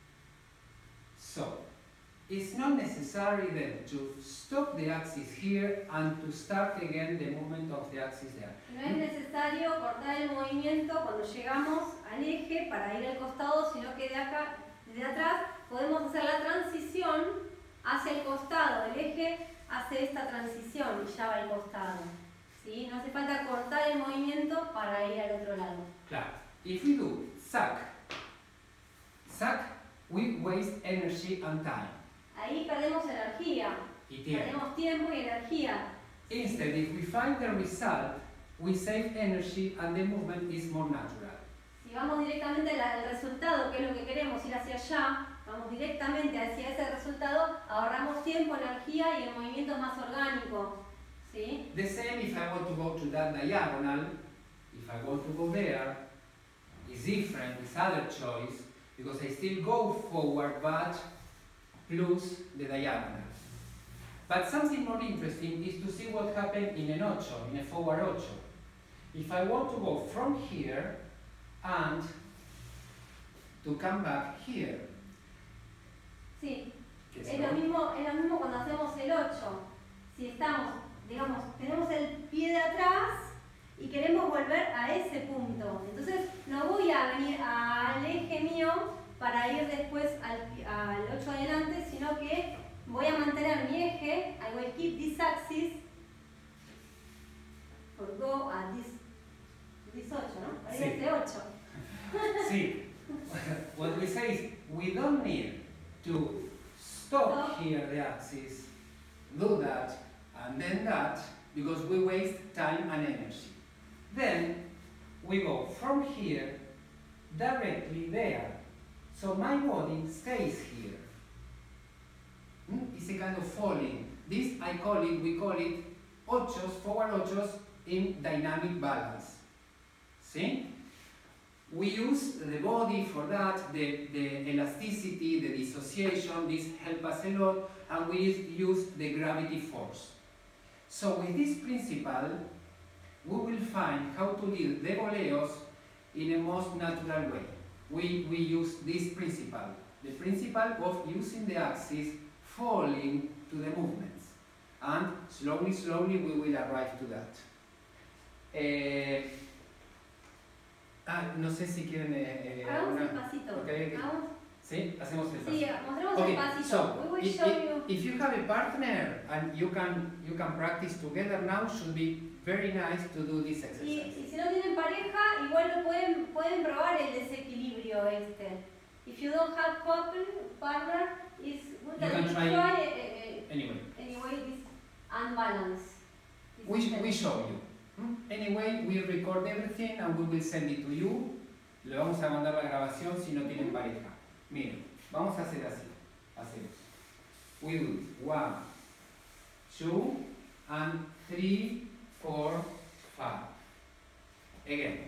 So, it's not necessary then to stop the axis here and to start again the movement of the axis there. No es necesario cortar el movimiento cuando llegamos al eje para ir al costado, sino que de acá, desde atrás, podemos hacer la transición hacia el costado. El eje hace esta transición y ya va al costado, ¿sí? No hace falta cortar el movimiento para ir al otro lado. Claro. If we do suck, suck, we waste energy and time. Ahí perdemos energía, Y tiempo. perdemos tiempo y energía. Instead, if we find the result, we save energy and the movement is more natural. Si vamos directamente al al resultado, que es lo que queremos, ir hacia allá, vamos directamente hacia ese resultado, ahorramos tiempo, energía y el movimiento es más orgánico, ¿sí? The same if I want to go to that diagonal, if I want to go there, is different with other choice, because I still go forward, but plus the diagonal. But something more interesting is to see what happened in an ocho, in a forward ocho. If I want to go from here and to come back here, Sí, que es lo mismo, es lo mismo cuando hacemos el ocho. Si estamos, digamos, tenemos el pie de atrás y queremos volver a ese punto. Entonces no voy a venir al eje mío para ir después al, al ocho adelante, sino que voy a mantener mi eje. I will keep this axis for go at this, this ocho, ¿no? Para ir a Sí. este ocho. See, what we say is we don't need to stop Stop. here the axis, do that, and then that, because we waste time and energy. Then we go from here directly there. So my body stays here. Hmm? It's a kind of falling. This I call it, we call it ochos, forward ochos in dynamic balance. See? we use the body for that, the, the elasticity, the dissociation, this help us a lot, and we use the gravity force. So with this principle, we will find how to deal the boleos in a most natural way. We, we use this principle, the principle of using the axis falling to the movements. And slowly, slowly we will arrive to that. Eh, ah, no sé si quieren... Eh, Hagamos una, el pasito. okay, okay. Hagamos. Sí, hacemos el paso. Sí, mostremos Okay, el pasito. so We will if, show if, you. if you have a partner and you can you can practice together now, should be very nice to do this Y, exercise. y si no tienen pareja, igual lo pueden, pueden probar el desequilibrio este. If you don't have couple, partner, it's good You that can you try try uh, Anyway, anyway this unbalance. This we, is we show you. Hmm? Anyway, we record everything and we will send it to you. Le vamos a mandar la grabación si no tienen pareja. Miren, vamos a hacer así. Hacemos. We do it. One, two, and three, four, five. Again.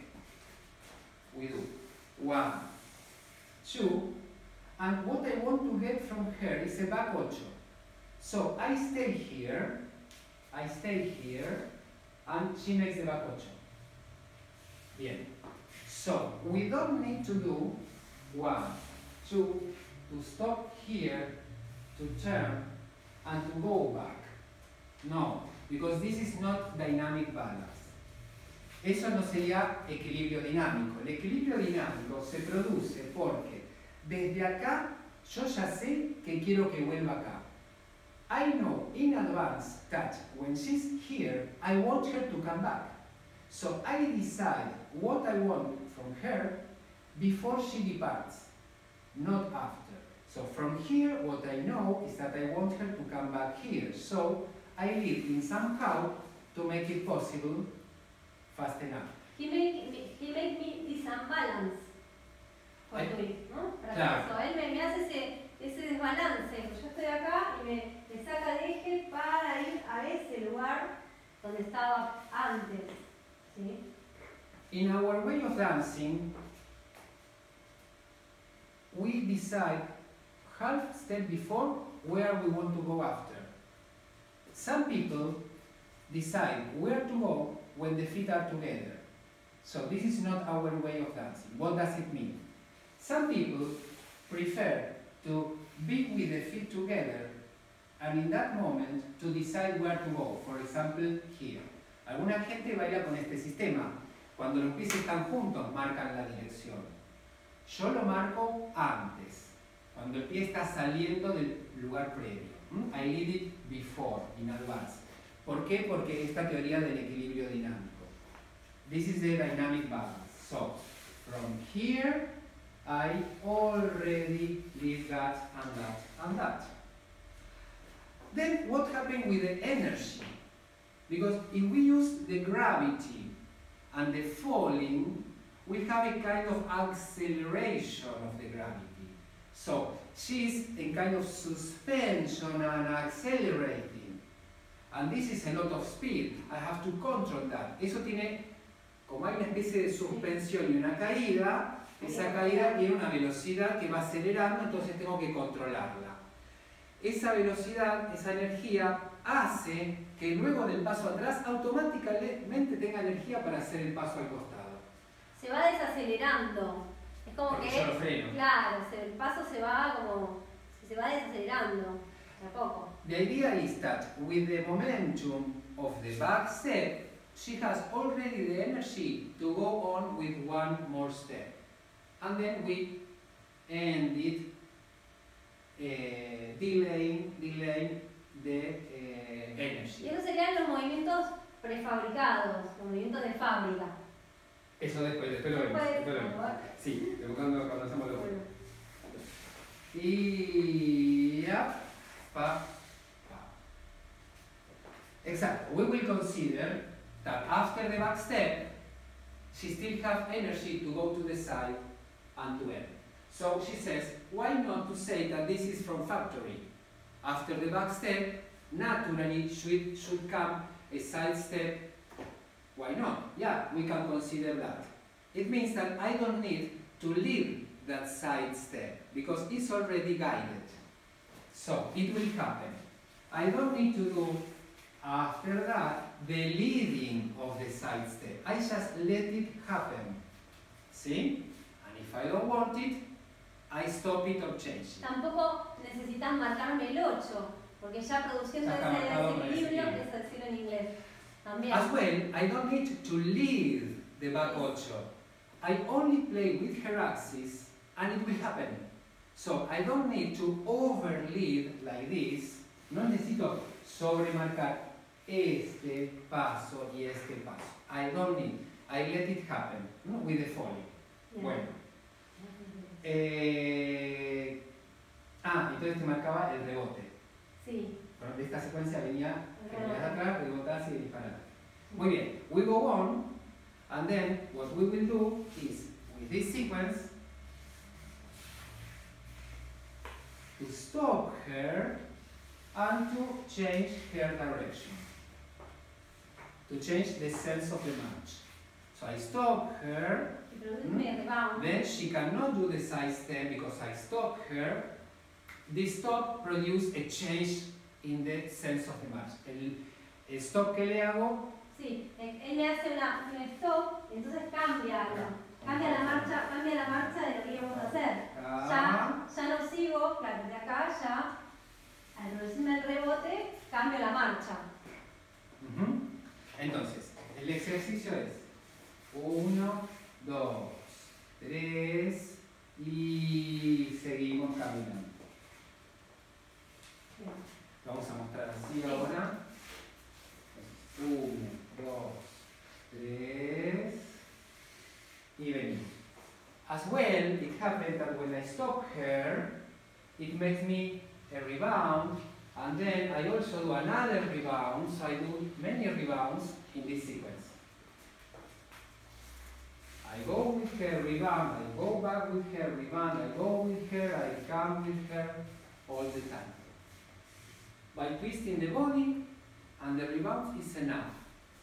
We do one, two, and what I want to get from her is a back ocho. So I stay here, I stay here, and she makes the back ocho. Bien. So we don't need to do one, two, to stop here, to turn, and to go back. No, because this is not dynamic balance. Eso no sería equilibrio dinámico. El equilibrio dinámico se produce porque desde acá yo ya sé que quiero que vuelva acá. I know in advance that when she's here, I want her to come back. So I decide what I want from her before she departs, not after. So from here, what I know is that I want her to come back here. So I live in somehow to make it possible fast enough. He make, he make me this unbalance for Ay, doing, ¿no? Para claro. eso. Él me, me hace ese, ese desbalance. Yo estoy acá y me, me saca de eje para ir a ese lugar donde estaba antes. ¿Sí? In our way of dancing, we decide half step before where we want to go after. Some people decide where to go when the feet are together. So this is not our way of dancing. What does it mean? Some people prefer to be with the feet together and in that moment to decide where to go. For example, here. Alguna gente baila con este sistema. Cuando los pies están juntos, marcan la dirección. Yo lo marco antes, cuando el pie está saliendo del lugar previo. ¿Mm? I lead it before, in advance. ¿Por qué? Porque esta teoría del equilibrio dinámico. This is the dynamic balance. So, from here, I already leave that and that and that. Then what happened with the energy? Because if we use the gravity and the falling, we have a kind of acceleration of the gravity. So she's in kind of suspension and accelerating. And this is a lot of speed. I have to control that. Eso tiene, como hay una especie de suspensión y una caída, esa caída tiene una velocidad que va acelerando, entonces tengo que controlarla. Esa velocidad, esa energía, hace que luego del paso atrás automáticamente tenga energía para hacer el paso al costado. Se va desacelerando. Es como Porque que, yo lo freno. claro, se- el paso se va como, se va desacelerando de a poco. The idea is that with the momentum of the back step, she has already the energy to go on with one more step. And then we end it uh, delaying, delaying the uh, Y energy. esos serían los movimientos prefabricados, los movimientos de fábrica. Eso después, después lo vemos. Después, Después lo vemos. bueno. Sí, cuando, cuando hacemos lo Bueno. Y ya, pa, pa. Exactly. We will consider that after the back step, she still have energy to go to the side and to end. So she says, why not to say that this is from factory? After the back step, naturally should, should come a side step. Why not? Yeah, we can consider that. it means that I don't need to lead that side step because it's already guided. So it will happen. I don't need to do after that the leading of the side step. I just let it happen. See? And if I don't want it, I stop it or change it. Tampoco necesitas marcarme el ocho, porque ya produciendo Ya está ese marcado con el desequilibrio, desequilibrio. que es decirlo en inglés. También. As well, I don't need to lead the back ocho. I only play with her axis and it will happen. So I don't need to overlead like this. No necesito sobremarcar este paso y este paso. I don't need. I let it happen, ¿no? With the falling. Bien. Bueno. Eh, ah, entonces te marcaba el rebote. Sí. Bueno, de esta secuencia venía, El venía de rebote. atrás, rebotas y disparar. Muy bien, we go on, and then what we will do is, with this sequence, to stop her and to change her direction. To change the sense of the march. So I stop her, Y produce rebound. then she cannot do the side step because I stop her. This stop produces a change in the sense of the march. El, el stop que le hago, Sí, él él me hace una, un stop y entonces cambia algo. Cambia la marcha, cambia la marcha de lo que íbamos a hacer. Ya, ya no sigo, claro, de acá ya, al producirme el rebote, cambio la marcha. Ujú. Entonces, el ejercicio es uno, dos, tres y seguimos caminando. Bien. Vamos a mostrar así Sí. ahora. uno, dos, tres y venimos. As well, it happened that when I stop her, it makes me a rebound, and then I also do another rebound, so I do many rebounds in this sequence. I go with her, rebound, I go back with her, rebound, I go with her, I come with her, all the time. By twisting the body, and the rebound is enough.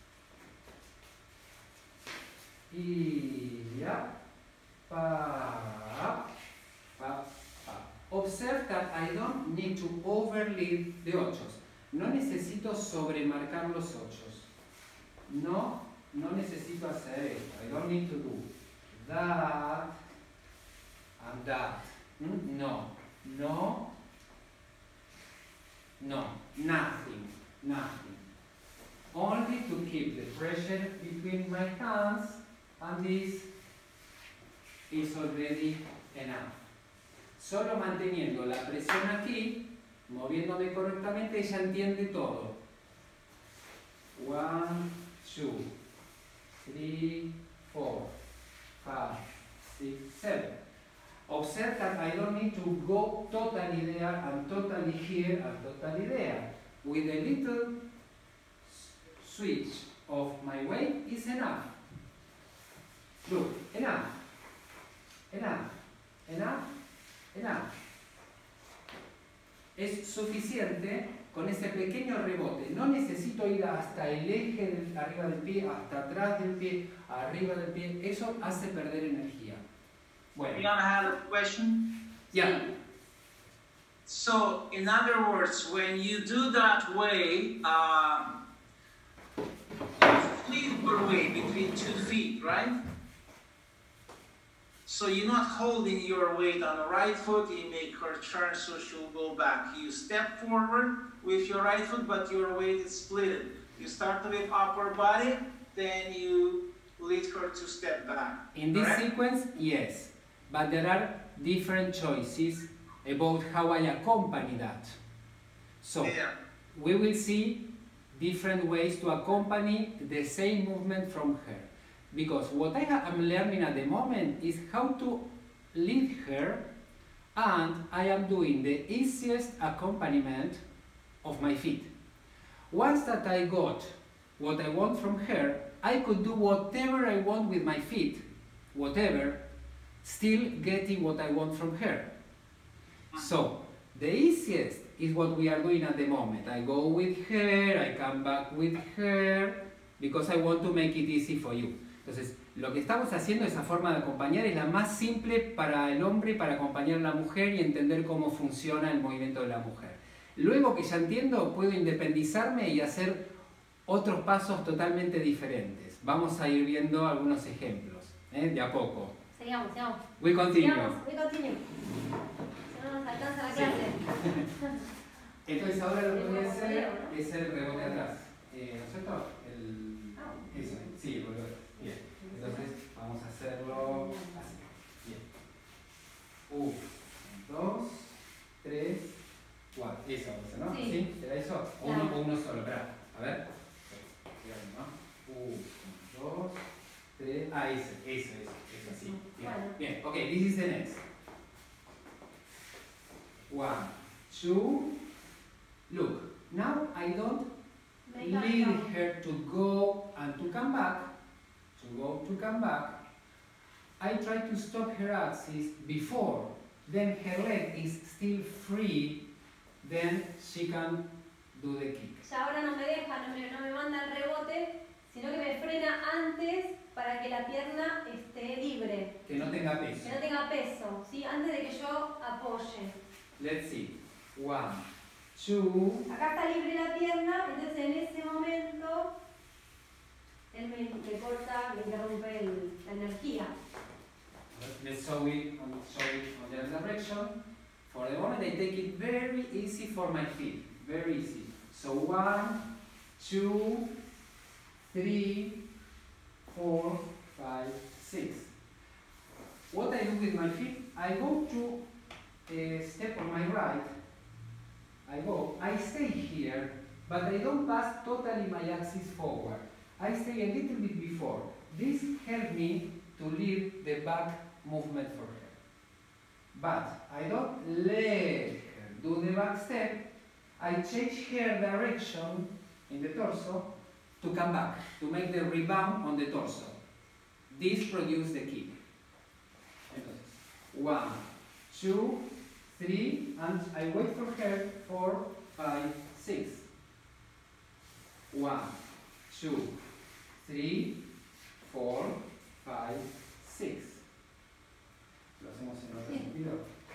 Y ya, pa, pa, pa. Observe that I don't need to overlead the ochos. No necesito sobremarcar los ochos. No, no necesito hacer esto. I don't need to do that and that. ¿Mm? No, no, no, nothing, nothing. Only to keep the pressure between my hands, and this is already enough. Solo manteniendo la presión aquí, moviéndome correctamente, ella entiende todo. One, two, three, four, five, six, seven. Observe that I don't need to go totally there and totally here and totally there. With a little switch of my weight is enough. Look, enough, enough, enough, enough. Es suficiente con ese pequeño rebote. No necesito ir hasta el eje del, arriba del pie, hasta atrás del pie, arriba del pie. Eso hace perder energía. Bueno. Leon, I have a question. Yeah. So, in other words, when you do that way, uh, you split your weight between two feet, right? So you're not holding your weight on the right foot, you make her turn so she'll go back. You step forward with your right foot, but your weight is split. You start with upper body, then you lead her to step back. In this correct? sequence, yes. But there are different choices about how I accompany that. So, Yeah. we will see different ways to accompany the same movement from her. Because what I am learning at the moment is how to lead her, and I am doing the easiest accompaniment of my feet. Once that I got what I want from her, I could do whatever I want with my feet, whatever, still getting what I want from her. So, the easiest is what we are doing at the moment. I go with her, I come back with her, because I want to make it easy for you. Entonces, lo que estamos haciendo, esa forma de acompañar, es la más simple para el hombre, para acompañar a la mujer y entender cómo funciona el movimiento de la mujer. Luego que ya entiendo, puedo independizarme y hacer otros pasos totalmente diferentes. Vamos a ir viendo algunos ejemplos, ¿eh? De a poco. Sigamos, sigamos. We continue. Sigamos, we continue. Si no nos alcanza la Sí. clase. Entonces ahora lo que voy a El hacer voleo, ¿no? es el rebote atrás. Eh, ¿No es cierto? El... Ah. Eso, sí, el voleo. Bien. Entonces vamos a hacerlo así. Bien. Uno, dos, tres, cuatro. Eso, eso, ¿no? Sí. ¿Sí? ¿Será eso? O Claro. uno, o uno solo. Espera. A ver. Cuidado, ¿no? Uno, dos, tres. Ah, ese, eso, eso. Eso, así. Bien. Bueno. Bien. Ok, this is the next. One, two. Look, now I don't Make a lead sound. her to go and to come back, to go to come back. I try to stop her axis before, then her leg is still free, then she can do the kick. Ya ahora no me deja, no me, no me manda el rebote, sino que me frena antes para que la pierna esté libre, Que no tenga peso. que no tenga peso, ¿sí? Antes de que yo apoye. Let's see. One, two, Acá está libre la pierna, entonces en ese momento él me, me corta, me interrumpe el- la energía. let's show it, on, show it on the other direction. For the moment I take it very easy for my feet, very easy. So one, two, three, four, five, six. What I do with my feet, I go to a step on my right, I go, I stay here, but I don't pass totally my axis forward. I stay a little bit before. This helps me to lead the back movement for her. But I don't let her do the back step, I change her direction in the torso to come back, to make the rebound on the torso. This produces the kick. Entonces, one, two, three, and I wait for her, four, five, six. One, two, three, four, five, six. Lo hacemos en otro Sí. sentido.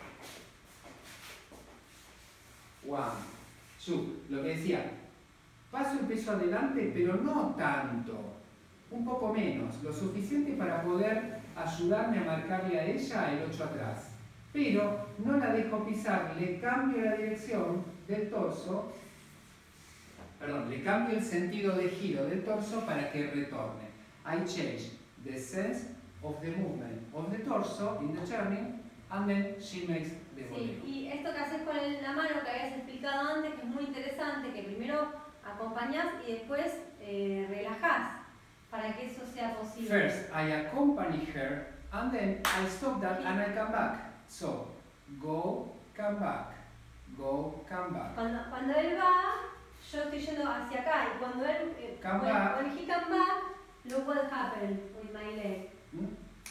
One, two. Lo que decía, paso el peso adelante, pero no tanto. Un poco menos, lo suficiente para poder ayudarme a marcarle a ella el ocho atrás. Pero no la dejo pisar, le cambio la dirección del torso, perdón, le cambio el sentido de giro del torso para que retorne. I change the sense of the movement of the torso in the turning, and then she makes the Sí, voleo. y esto que haces con el- la mano que habías explicado antes, que es muy interesante, que primero acompañás y después eh, relajás para que eso sea posible. First, I accompany her, and then I stop that and I come back. So, go, come back, go, come back. Cuando, cuando él va, yo estoy yendo hacia acá, y cuando él, eh, Come when, back. when he come back, look what happened with my leg. ¿Mm?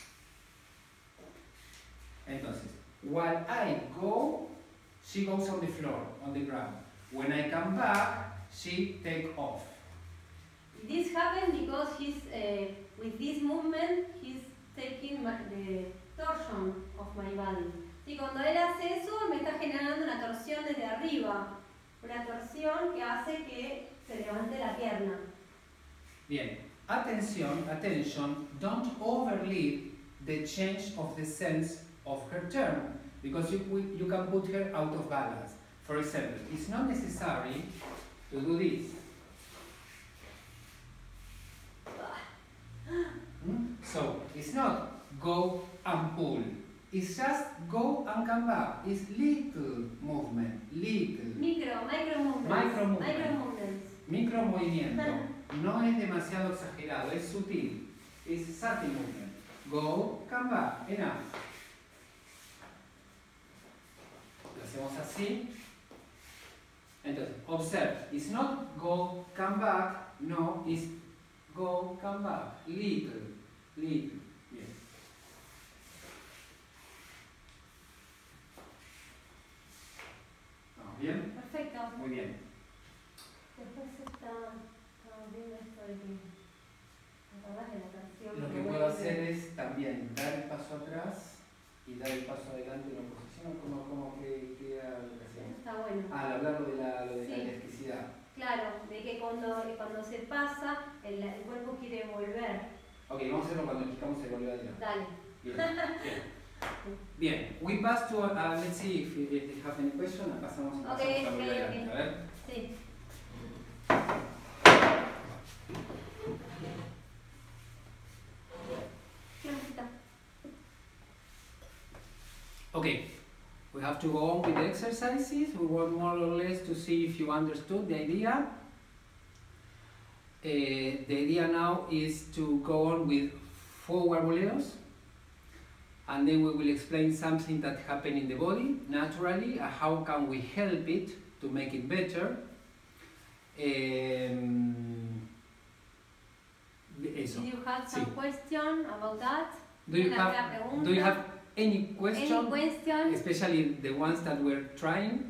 Entonces, while I go, she goes on the floor, on the ground. When I come back, she take off. This happened because he's, uh, with this movement, he's taking my, the torsion of my body. Y cuando él hace eso, me está generando una torsión desde arriba. Una torsión que hace que se levante la pierna. Bien, atención, attention, don't overlead the change of the sense of her turn, because you, wi- you can put her out of balance. For example, it's not necessary to do this. Hmm? So, it's not go and pull. It's just go and come back. It's little movement, little. Micro, micro movements. Micro movement. Micro movements. Micro movimiento. No es demasiado exagerado, es sutil. Es subtle movement. Go, come back. Enough. Lo hacemos así. Entonces, observe. It's not go, come back. No, it's go, come back. Little, little. Bien. ¿Estamos bien? Perfecto. Muy bien. Después está, estamos viendo esto de que. ¿Te acordás de la tercera? Lo que puedo hacer es también dar el paso atrás y dar el paso adelante en la posición, como, como que queda lo que hacemos. Está bueno. Ah, al hablar lo de la, lo de la Sí. elasticidad. Claro, de que cuando, cuando se pasa, el, el cuerpo quiere volver. Ok, vamos a hacerlo cuando quitamos el volver adelante. Dale. Bien, bien. Bien, we pass to, uh, let's see if, if they have any question. Pasamos, pasamos Okay, a volver okay, adelante. okay. A ver. Sí. ¿Qué necesita? Okay, we have to go on with the exercises. We want more or less to see if you understood the idea. Uh, the idea now is to go on with forward boleos, and then we will explain something that happened in the body naturally, and how can we help it to make it better. Um, eso. Do you have some Sí. question about that? Do you ¿Alguna have pregunta? Do you have any question? Any question? Especially the ones that we're trying.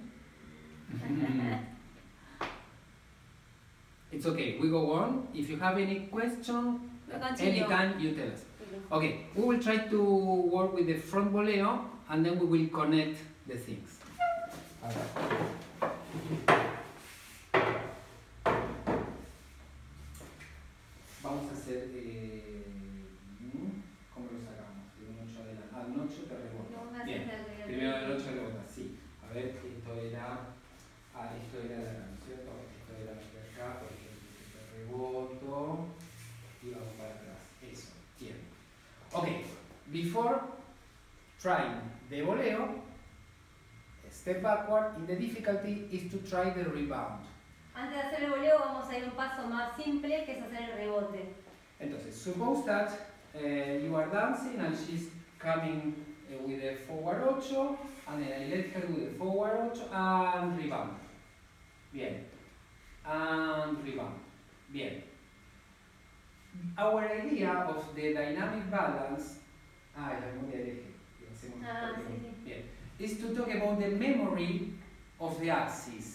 It's okay, we go on. If you have any question, We continue. anytime you tell us. Okay, we will try to work with the front boleo and then we will connect the things. Vamos a hacer. Eh, ¿Cómo lo sacamos? De un ocho adelante. Ah, un ocho te rebota. Bien. Primero el ocho rebota, sí. A ver, esto era. Ah, esto era de acá, ¿no es cierto? Esto era de acá, por ejemplo, te reboto y vamos para atrás. Eso, bien. Okay, before trying the voleo, step backward, and the difficulty is to try the rebound. Antes de hacer el voleo vamos a ir un paso más simple, que es hacer el rebote. Entonces, suppose that uh, you are dancing and she's coming uh, with a forward ocho, and then I let her with a forward ocho and rebound. Bien. And rebound. Bien. Our idea of the dynamic balance, ah, la memoria del eje, que hacemos Ah, por sí, ejemplo. sí. Bien, is to talk about the memory of the axis.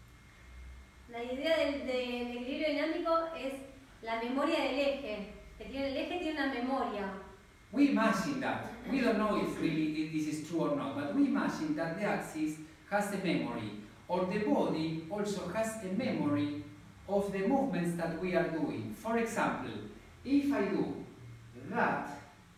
La idea del, del equilibrio dinámico es la memoria del eje. Que tiene, el eje tiene una memoria. We imagine that. We don't know if really if this is true or not, but we imagine that the axis has a memory, or the body also has a memory of the movements that we are doing. For example, if I do that,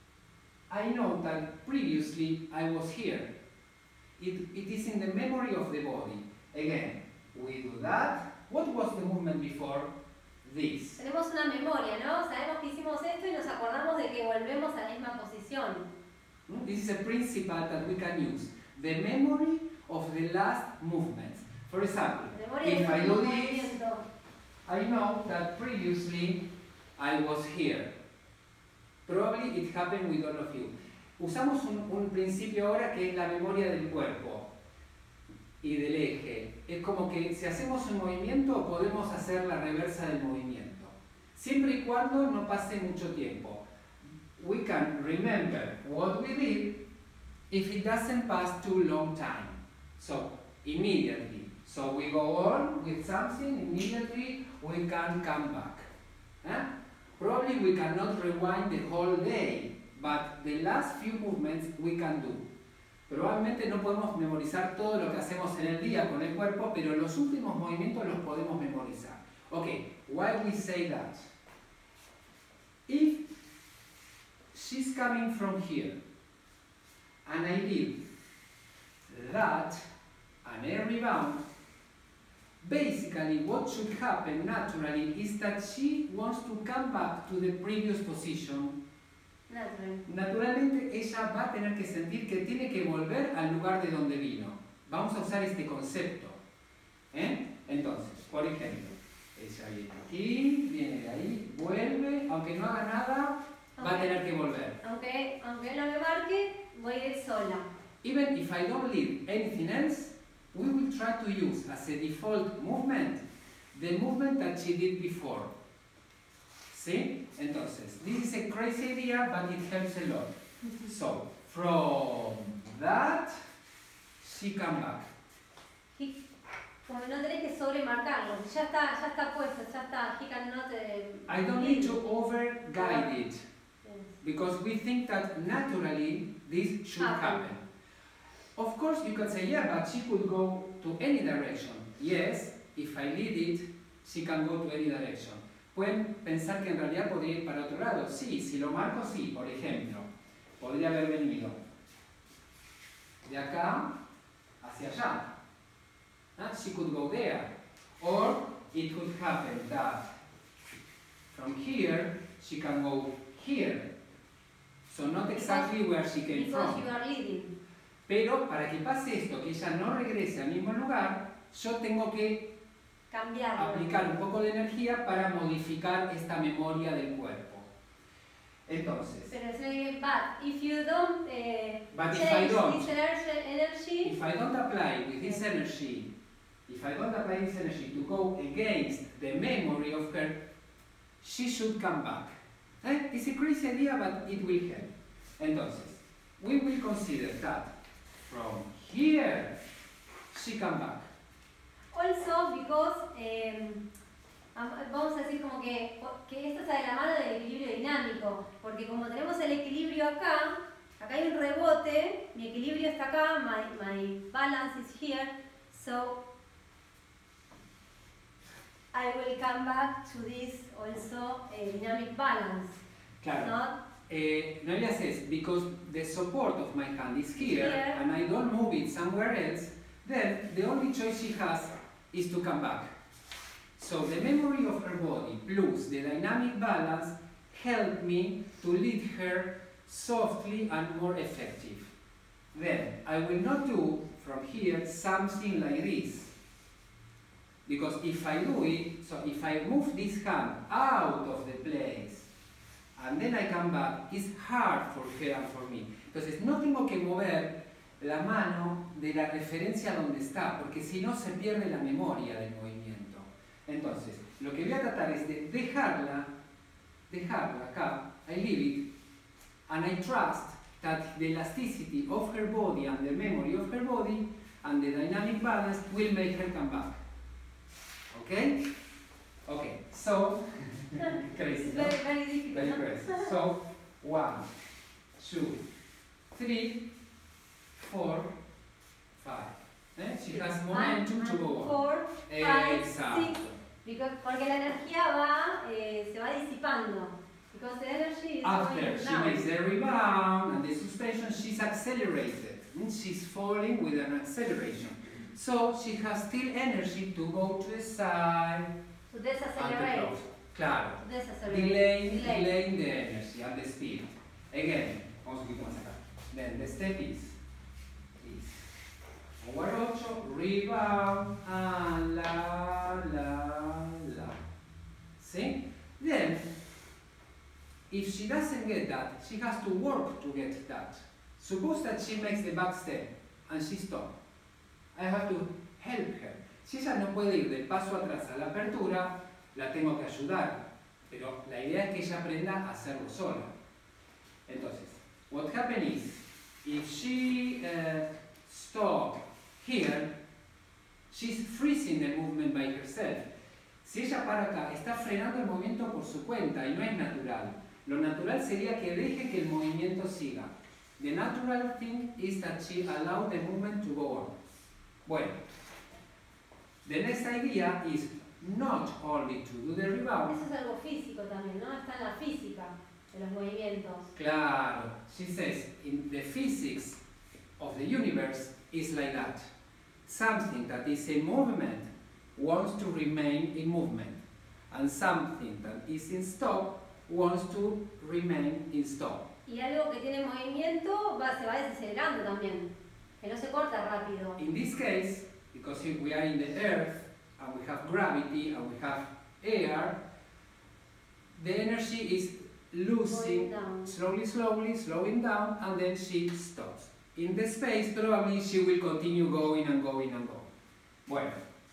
I know that previously I was here. It, it is in the memory of the body. Again, we do that. What was the movement before? This. Tenemos una memoria, ¿no? Sabemos que hicimos esto y nos acordamos de que volvemos a la misma posición. This is a principle that we can use. The memory of the last movements. For example, Memoria if I del do último this, movimiento. I know that previously I was here. Probably it happened with all of you. Usamos un, un principio ahora que es la memoria del cuerpo y del eje. Es como que si hacemos un movimiento podemos hacer la reversa del movimiento. Siempre y cuando no pase mucho tiempo. We can remember what we did if it doesn't pass too long time. So, immediately. So we go on with something, immediately we can come back. Eh? Probably we cannot rewind the whole day, but the last few movements we can do. Probablemente no podemos memorizar todo lo que hacemos en el día con el cuerpo, pero los últimos movimientos los podemos memorizar. Okay, why we say that? If she's coming from here, and I did that, and I rebound, basically what should happen naturally is that she wants to come back to the previous position. Natural. Naturalmente ella va a tener que sentir que tiene que volver al lugar de donde vino. Vamos a usar este concepto. ¿Eh? Entonces, por ejemplo, ella viene aquí, viene de ahí, vuelve, aunque no haga nada, va a tener que volver. Aunque, aunque no me marque, voy a ir sola. Even if I don't leave anything else, we will try to use as a default movement the movement that she did before. ¿Sí? Entonces, this is a crazy idea, but it helps a lot. So, from that, she come back. He- como no tenés que sobremarcarlo, ya está, ya está puesto, ya está. He cannot, eh, I don't need to over guide it. because we think that naturally this should Happen. happen. Of course, you can say, yeah, but she could go to any direction. Yes, if I lead it, she can go to any direction. Pueden pensar que en realidad podría ir para otro lado. Sí, si lo marco, sí. Por ejemplo, podría haber venido de acá hacia allá. Huh? She could go there. Or it could happen that from here, she can go here. So not exactly because, where she came because from. you are leading. Pero para que pase esto, que ella no regrese al mismo lugar, yo tengo que Cambiarlo. aplicar un poco de energía para modificar esta memoria del cuerpo. Entonces, Pero say, but if you don't uh, But if I change don't, this energy, energy if I don't apply with this energy, if I don't apply this energy to go against the memory of her, she should come back. Eh? It's a crazy idea, but it will help. Entonces, we will consider that from here, she come back. also because eh, am- vamos a decir como que, que esto está de la mano del equilibrio dinámico, porque como tenemos el equilibrio acá, acá hay un rebote, mi equilibrio está acá, my, my balance is here, so I will come back to this also eh, dynamic balance. Claro. Not Eh, Noelia says, because the support of my hand is here, Here. and I don't move it somewhere else, then the only choice she has is to come back. So the memory of her body plus the dynamic balance help me to lead her softly and more effective. Then I will not do from here something like this. Because if I do it, so if I move this hand out of the place, and then I come back, it's hard for her and for me. Entonces no tengo que mover la mano de la referencia donde está, porque si no se pierde la memoria del movimiento. Entonces, lo que voy a tratar es de dejarla, dejarla acá, I leave it, and I trust that the elasticity of her body and the memory of her body and the dynamic balance will make her come back. Okay? Okay, so, crazy, it's no? very, very difficult. Very no? crazy. So, one, two, three, four, five. Eh? She has momentum And- to and go on. four, five, Exacto. six, because, porque la energía va, eh, se va disipando. Because the energy is After going she down. makes the rebound and the suspension, she's accelerated. Mm, She's falling with an acceleration. So she has still energy to go to the side To and to decelerate. close. Claro. To decelerate. Delaying, Delay. delaying the energy and the speed. Again, vamos un poquito más acá. Then the step is, is forward ocho, rebound, and la, la, la. See? Then, if she doesn't get that, she has to work to get that. Suppose that she makes the back step and she stops. I have to help her. Si ella no puede ir del paso atrás a la apertura, la tengo que ayudar. Pero la idea es que ella aprenda a hacerlo sola. Entonces, what happens is, if she uh, stops here, she's freezing the movement by herself. Si ella para acá, está frenando el movimiento por su cuenta y no es natural. Lo natural sería que deje que el movimiento siga. The natural thing is that she allows the movement to go on. Bueno, the next idea is not only to do the rebound. Eso es algo físico también, ¿no? Está en la física de los movimientos. Claro, she says, in the physics of the universe is like that. Something that is in movement wants to remain in movement, and something that is in stop wants to remain in stop. Y algo que tiene movimiento va, se va desacelerando también, que no se corta rápido. In this case, because if we are in the earth, and we have gravity, and we have air, the energy is losing Going down. slowly, slowly, slowing down, and then she stops. In the space, probably she will continue going and going and going. Bueno,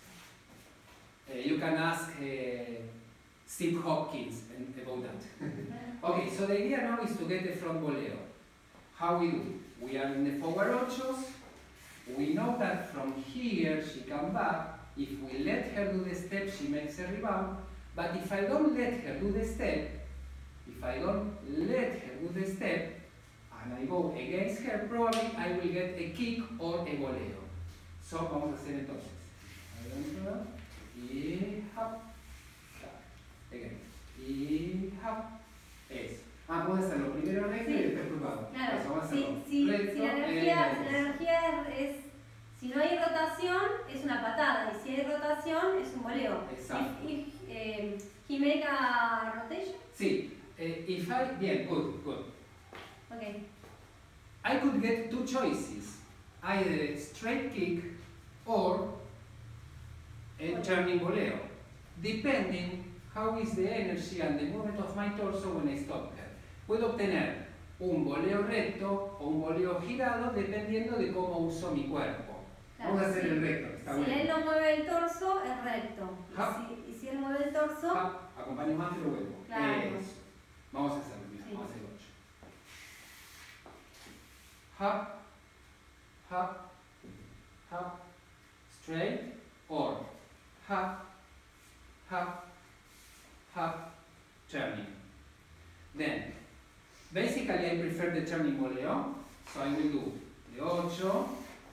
uh, you can ask uh, Steve Hopkins and- about that. Okay, so the idea now is to get the front bolero. How we do it? We are in the forward ochos. We know that from here she comes back. If we let her do the step, she makes a rebound. But if I don't let her do the step, If I don't let her do the step, and I go against her, probably I will get a kick or a voleo. So, vamos a hacer entonces. Adentro, y hop, again, y hop, eso. Ah, vamos a hacerlo primero recto y después curvado. Claro, Eso, vamos a si, hacerlo. si, Recto, si la energía, eso. si la energía es, es- si no hay rotación, es una patada, y si hay rotación, es un voleo. Exacto. If, if, eh, he make a rotation, Sí, eh, if I, bien, good, good. okay. I could get two choices, either a straight kick or a turning voleo, depending how is the energy and the movement of my torso when I stop her. Puedo obtener un voleo recto o un voleo girado dependiendo de cómo uso mi cuerpo. Claro, Vamos a hacer sí. el recto, está Si bueno. él no mueve el torso, es recto. Y Ja. si, y si él mueve el torso, Hop, acompaño más y lo vuelvo. Claro. Eso. Vamos a hacerlo, mira, Sí. vamos a hacer ocho. Hop, hop, hop, straight, or hop, hop, hop, turning. Then, basically I prefer the turning voleo, so I will do the ocho,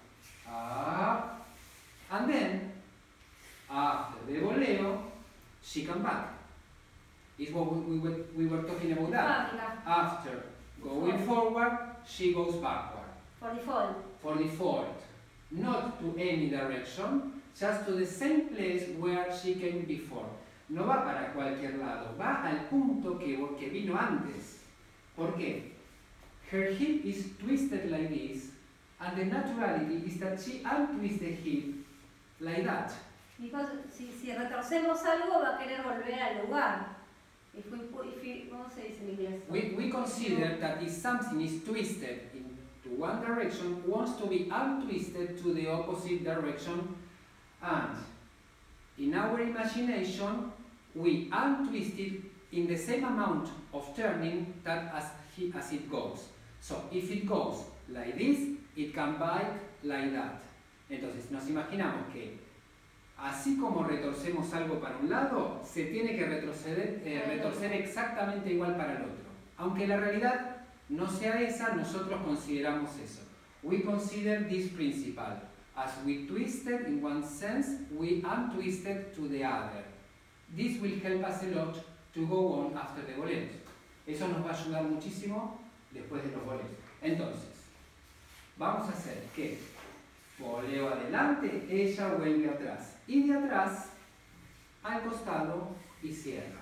up, and then, after the voleo, she come back. Is what we, we, were, we were talking about that. fábrica, After going forward, she goes backward. por default. For default, not to any direction, just to the same place where she came before. No va para cualquier lado, va al punto que, que vino antes. ¿Por qué? Her hip is twisted like this, and the naturality is that she untwists the hip like that. Because si, si retorcemos algo, va a querer volver al lugar. If we, put- if we, ¿cómo se dice en inglés? We, we consider that if something is twisted into one direction, wants to be untwisted to the opposite direction, and in our imagination, we untwist it in the same amount of turning that as, he, as it goes. So if it goes like this, it can bite like that. Entonces nos imaginamos que así como retorcemos algo para un lado, se tiene que retroceder, eh, retorcer exactamente igual para el otro. Aunque la realidad no sea esa, nosotros consideramos eso. We consider this principle. As we twisted in one sense, we untwisted to the other. This will help us a lot to go on after the boleros. Eso nos va a ayudar muchísimo después de los boleros. Entonces, vamos a hacer que voleo adelante, ella vuelve atrás. Y de atrás al costado y cierra.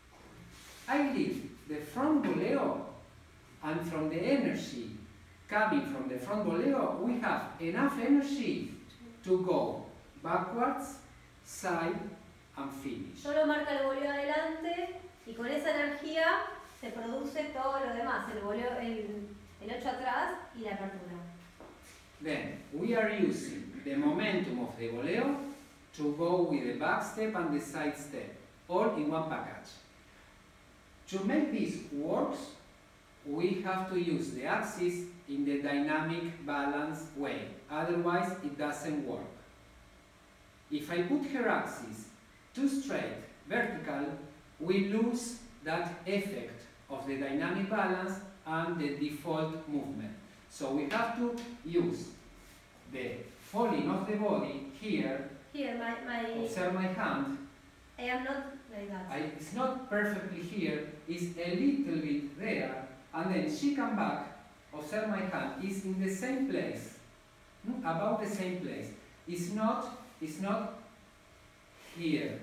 I leave the front voleo, and from the energy coming from the front voleo, we have enough energy to go backwards, side, and finish. Solo marca el voleo adelante y con esa energía se produce todo lo demás, el voleo, el, el ocho atrás y la apertura. Then we are using the momentum of the voleo to go with the back step and the side step, all in one package. To make this work, we have to use the axis in the dynamic balance way, otherwise it doesn't work. If I put her axis too straight, vertical, we lose that effect of the dynamic balance and the default movement. So we have to use the falling of the body here. Here, my, my, Observe my hand. I am not like that. I, it's not perfectly here, it's a little bit there, and then she come back. Observe my hand, it's in the same place, hmm, about the same place. It's not, it's not here.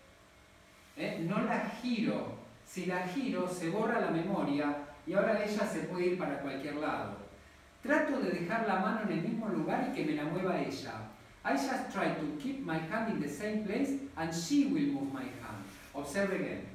Eh? No la giro. Si la giro, se borra la memoria y ahora ella se puede ir para cualquier lado. Trato de dejar la mano en el mismo lugar y que me la mueva ella. I just try to keep my hand in the same place and she will move my hand. Observe again.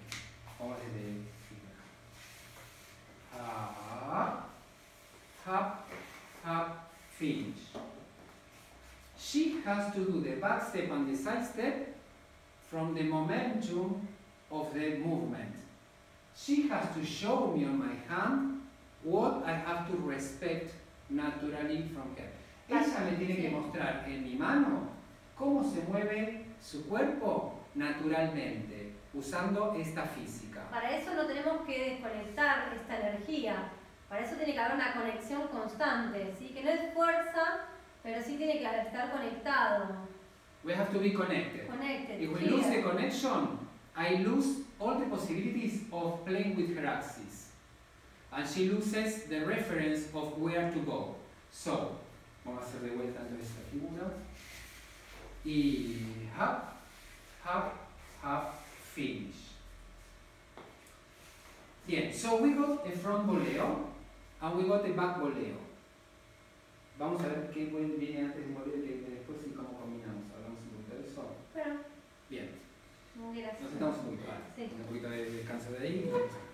Up, up, up, finish. She has to do the back step and the side step from the momentum of the movement. She has to show me on my hand what I have to respect naturally from her. Ella me tiene que mostrar en mi mano cómo se mueve su cuerpo naturalmente. usando esta física. Para eso no tenemos que desconectar esta energía. Para eso tiene que haber una conexión constante, ¿sí? Que no es fuerza, pero sí tiene que estar conectado. We have to be connected. Connected. If we here. lose the connection, I lose all the possibilities of playing with her axis. And she loses the reference of where to go. So, vamos a hacer de vuelta entonces esta figura. Y hop, hop, hop, finish. Bien, so we got a front voleo and we got a back voleo. Vamos a ver qué viene antes de un voleo y qué viene después y cómo combinamos. Hablamos un poquito de eso. Bueno, Bien. muy gracioso. Nos sentamos un poquito, vale. Sí. Un poquito de descanso de ahí.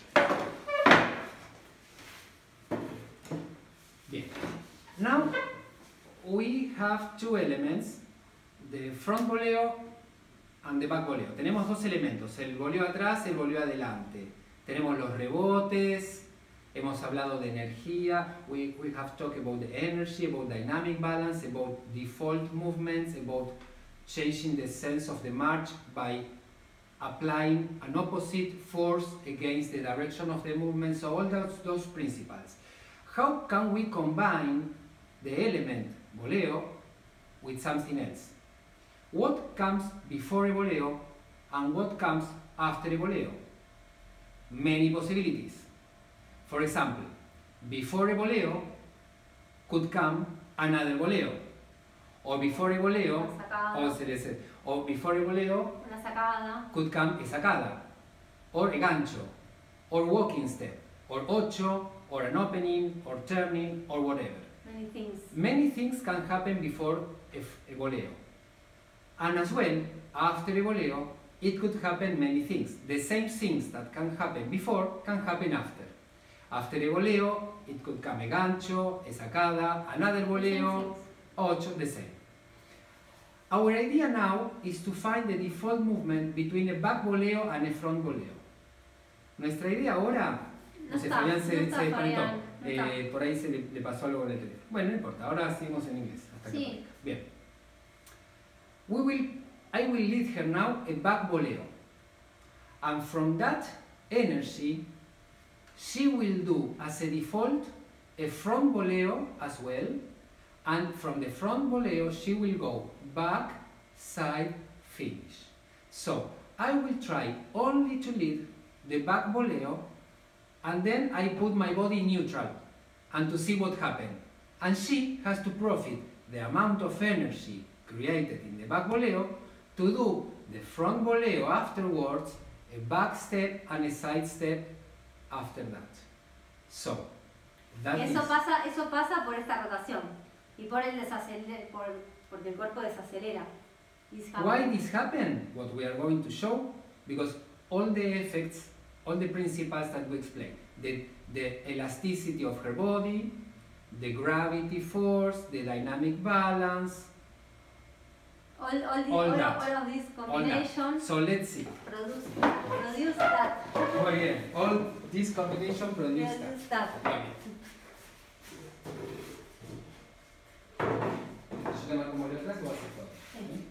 Bien. Now we have two elements, the front voleo and the back voleo. Tenemos dos elementos, el voleo atrás y el voleo adelante. Tenemos los rebotes, hemos hablado de energía, we, we have talked about the energy, about dynamic balance, about default movements, about changing the sense of the march by applying an opposite force against the direction of the movement, so all those, those principles. How can we combine the element voleo with something else? What comes before a voleo and what comes after a voleo? Many possibilities. For example, before a voleo could come another voleo, or before a voleo, Una sacada. or, se les- or before a voleo Una sacada. could come a sacada, or a gancho, or walking step, or ocho, or an opening, or turning, or whatever. Many things. Many things can happen before a, f- a voleo. And as well, after a voleo, it could happen many things. The same things that can happen before can happen after. After a voleo, it could come a gancho, a sacada, another voleo, ocho, the same. Our idea now is to find the default movement between a back voleo and a front voleo. Nuestra idea ahora, No no sé, está, Fabián se, no está, se desconectó. Fabián, no está. Eh, por ahí se le, le pasó algo con el teléfono. Bueno, no importa, ahora seguimos en inglés. Hasta que Sí. aparezca. Bien. We will, I will lead her now a back voleo. And from that energy, she will do as a default a front voleo as well. And from the front voleo, she will go back, side, finish. So, I will try only to lead the back voleo, and then I put my body neutral, and to see what happens. And she has to profit the amount of energy created in the back voleo to do the front voleo afterwards, a back step and a side step after that. So, that Eso is... pasa, eso pasa por esta rotación y por el desacelera, por, porque el cuerpo desacelera. This Why happens. this happened? What we are going to show, because all the effects, all the principles that we explained, the, the elasticity of her body, the gravity force, the dynamic balance, All, all, the, all all, that. all of these all that. combinations So let's see. produce, produce that. Muy bien. All this combination produce that. Produce that. Muy bien. Yo te marco un voleo atrás y voy a hacer todo. Sí.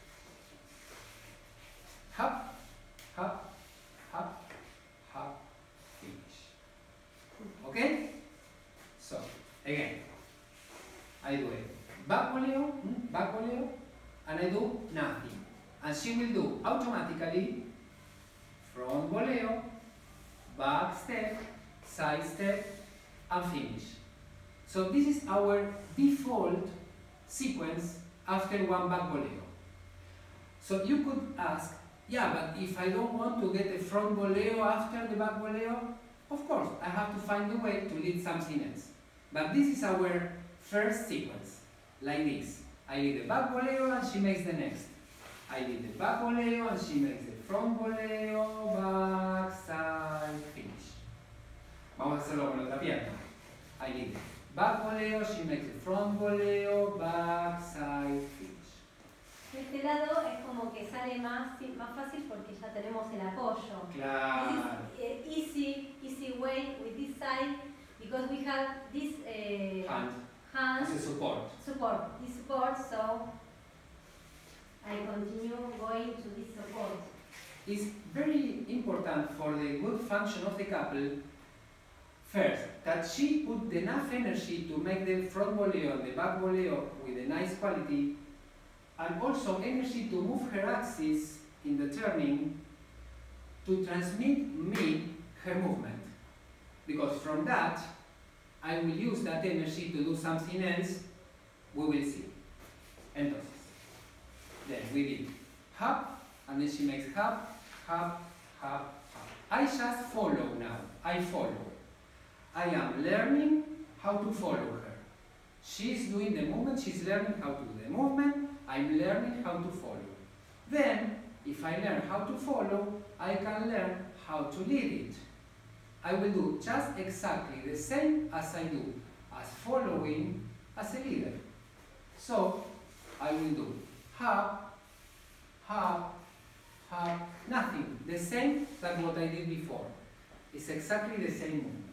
Hop, hop, hop, hop, finish. Okay? So, again, I do it. Back voleo, mm, back voleo, and I do nothing. And she will do automatically front voleo, back step, side step, and finish. So this is our default sequence after one back voleo. So you could ask, yeah, but if I don't want to get a front voleo after the back voleo, of course, I have to find a way to lead something else. But this is our first sequence, like this. I lead the back voleo and she makes the next. I lead the back voleo and she makes the front voleo, back, side, finish. Vamos a hacerlo con la otra pierna. I lead the back voleo, she makes the front voleo, back, side, finish. De este lado es como que sale más, sí, más fácil porque ya tenemos el apoyo. Claro. This is uh, easy, easy way with this side because we have this uh, Hand hand as a support. support. This support, so I continue going to this support. is very important for the good function of the couple. First, that she put enough energy to make the front voleo and the back voleo with a nice quality, and also energy to move her axis in the turning to transmit me her movement. Because from that, I will use that energy to do something else, we will see. Entonces, then we did hop, and then she makes hop, hop, hop, hop. I just follow now, I follow. I am learning how to follow her. She's doing the movement, she's learning how to do the movement, I'm learning how to follow. Then, if I learn how to follow, I can learn how to lead it. I will do just exactly the same as I do as following as a leader. So, I will do hop, hop, hop, nothing. The same than what I did before. It's exactly the same movement.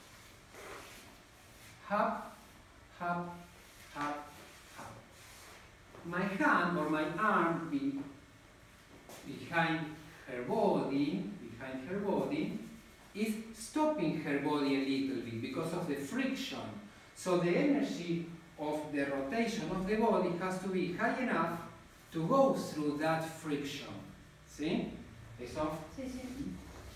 Hop, hop, hop, hop. My hand or my arm be behind her body, behind her body, is stopping her body a little bit because of the friction. So the energy of the rotation of the body has to be high enough to go through that friction. See? Eso. Sí, sí.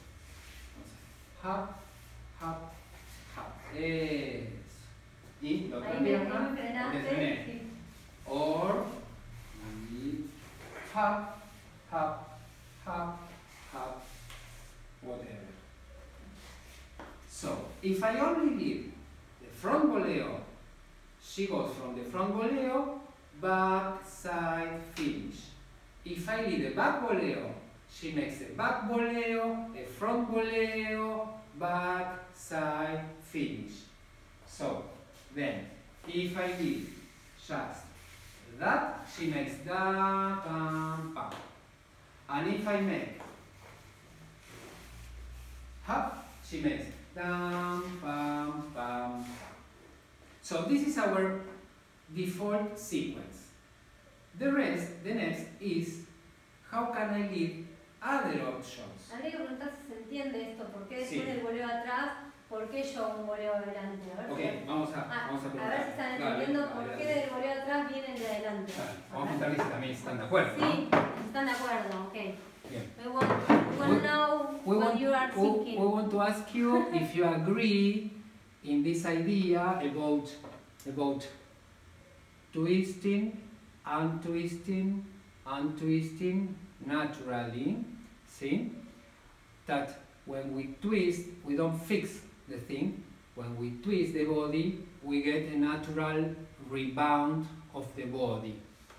Hop, hop, hop. Eso. Y la otra Ahí me, pierna, me frenaste, me frené. sí. Or, y hop, hop, hop, hop, whatever. So, if I only did the front voleo, she goes from the front voleo, back, side, finish. If I did the back voleo, she makes a back voleo, a front voleo, back, side, finish. So, then, if I did just that, she makes da, pam, pam. And if I make hop, she makes dam, pam, pam. So this is our default sequence. The rest, the next is how can I lead other options. Habría que preguntar si se entiende esto, ¿por qué después Sí. del voleo atrás, por qué yo un voleo adelante? A ver, Ok, si- vamos a, ah, vamos a a preguntar. ver si están Dale, entendiendo dale, por dale. qué del voleo atrás vienen de adelante. Dale, vamos a preguntarles si también están de acuerdo. Sí, están de acuerdo, ok. Bien. We want, we want We- to know We what want, you are we, thinking. we want to ask you if you agree in this idea about, about twisting, untwisting, untwisting naturally. See? That when we twist, we don't fix the thing. When we twist the body, we get a natural rebound of the body.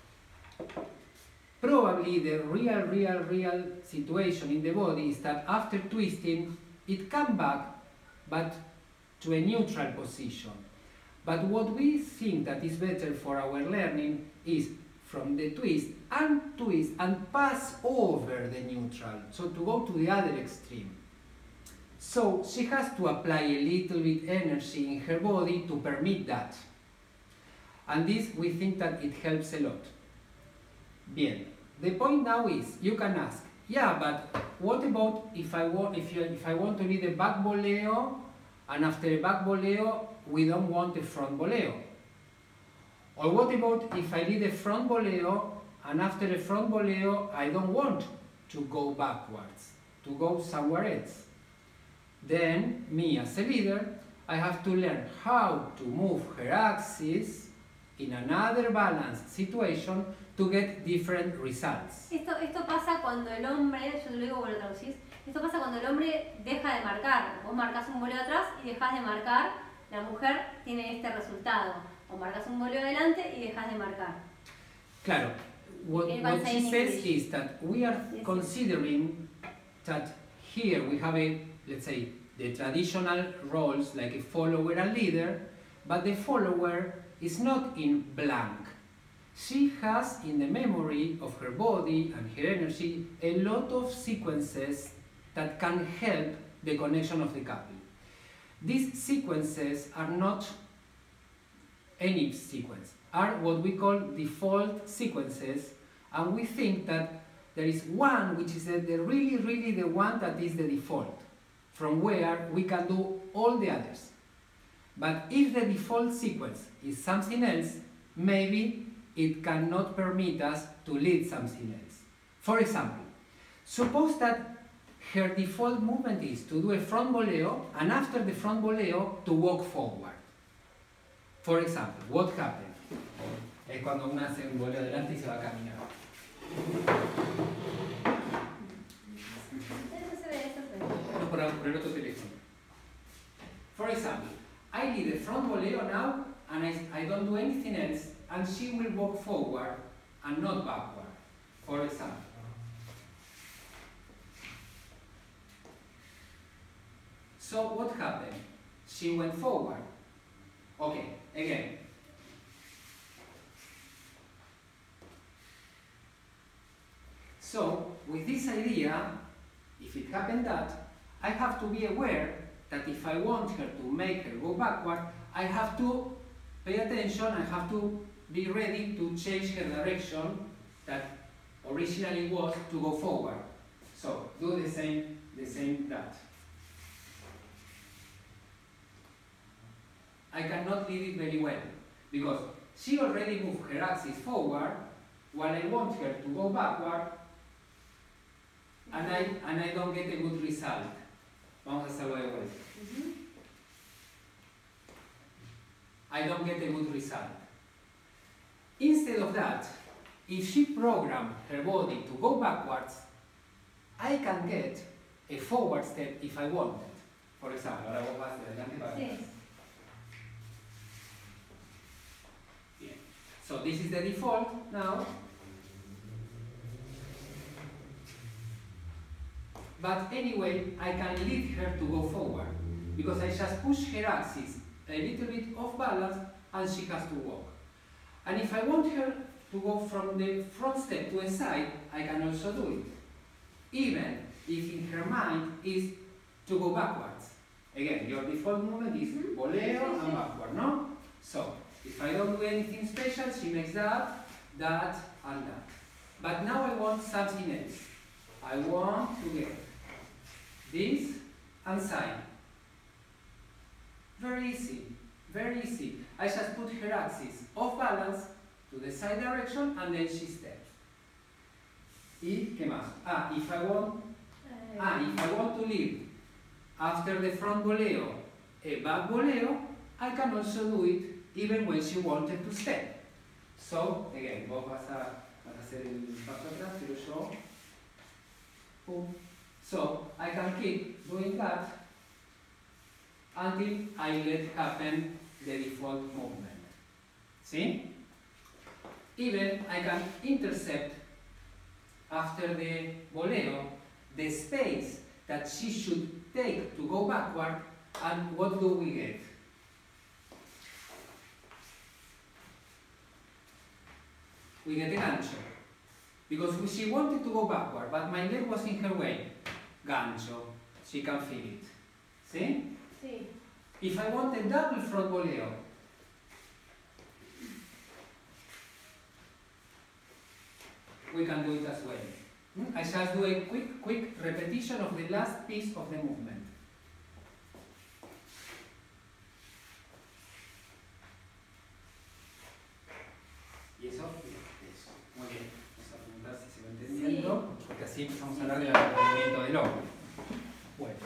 Probably the real, real, real situation in the body is that after twisting, it comes back, but to a neutral position. But what we think that is better for our learning is from the twist, untwist, and pass over the neutral, so to go to the other extreme. So she has to apply a little bit energy in her body to permit that. And this, we think that it helps a lot. Bien. The point now is, you can ask, yeah, but what about if I want, if you, if I want to lead a back voleo, and after a back voleo, we don't want a front voleo? Or what about if I lead a front voleo, and after a front voleo, I don't want to go backwards, to go somewhere else? Then, me as a leader, I have to learn how to move her axis in another balanced situation to get different results. Esto, esto pasa cuando el hombre, yo te lo digo como lo traducís, esto pasa cuando el hombre deja de marcar. Vos marcás un voleo atrás y dejas de marcar, la mujer tiene este resultado. O marcas un voleo adelante y dejas de marcar. Claro, what, It what was she in says English. is that we are Yes. considering that here we have a, let's say, the traditional roles like a follower and leader, but the follower is not in blank. She has in the memory of her body and her energy a lot of sequences that can help the connection of the couple. These sequences are not any sequence, are what we call default sequences, and we think that there is one which is the, the really, really the one that is the default, from where we can do all the others. But if the default sequence is something else, maybe it cannot permit us to lead something else. For example, suppose that her default movement is to do a front boleo, and after the front boleo to walk forward. For example, what happens? Es cuando uno hace un boleo adelante y se va a caminar. No, por, por el otro teléfono. For example, I lead a front boleo now, and I, I don't do anything else, and she will walk forward and not backward, for example. So what happened? She went forward. Okay, again. So, with this idea, if it happened that, I have to be aware that if I want her to make her go backward, I have to pay attention, I have to be ready to change her direction that originally was to go forward. So, do the same, the same that. I cannot lead it very well, because she already moved her axis forward, while I want her to go backward, and I, and I don't get a good result. Vamos a hacerlo de vuelta. Mm-hmm. I don't get a good result. Instead of that, if she programs her body to go backwards, I can get a forward step if I want it. For example, ahora vos vas de adelante para atrás. Bien. So this is the default now. But anyway, I can lead her to go forward, because I just push her axis a little bit off balance and she has to walk. And if I want her to go from the front step to a side, I can also do it. Even if in her mind is to go backwards. Again, your default movement is boleo and backward, no? So, if I don't do anything special, she makes that, that, and that. But now I want something else. I want to get this and side. Very easy, very easy. I just put her axis off balance to the side direction and then she steps. Y qué más? Ah, if I want, ah, if I want to lead after the front boleo a back boleo, I can also do it even when she wanted to step. So again, vos vas a, vas a hacer el paso atrás, pero yo. Boom. So I can keep doing that until I let happen the default movement. See? Even I can intercept after the boleo the space that she should take to go backward, and what do we get? We get a gancho. Because she wanted to go backward, but my leg was in her way. Gancho. She can feel it. See? Sí. If I want a double front boleo, we can do it as well. I just do a quick, quick repetition of the last piece of the movement. Y eso, eso. Muy bien. Vamos a preguntar si se va entendiendo, sí. Porque así empezamos a hablar del acompañamiento del hombro. Bueno.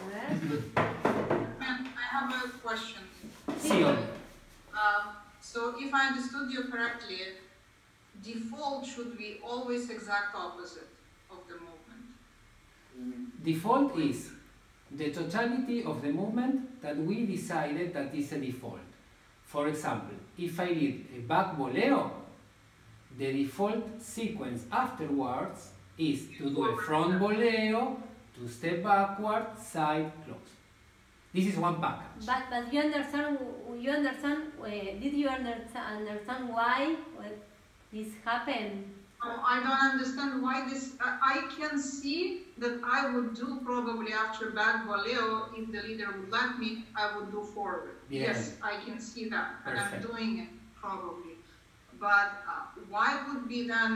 I have a question. Sí, Olga. Uh, so if I understood you correctly, default should be always exact opposite of the movement. Default is the totality of the movement that we decided that is a default. For example, if I lead a back boleo, the default sequence afterwards is to do a front boleo, to step backward, side, close. This is one package. But, but you understand, you understand, uh, did you understand, understand why this happened? Oh, I don't understand why this, uh, I can see that I would do probably after back boleo, if the leader would let me, I would do forward. Yeah. Yes, I can see that, and Perfect. I'm doing it probably. But uh, why would be then,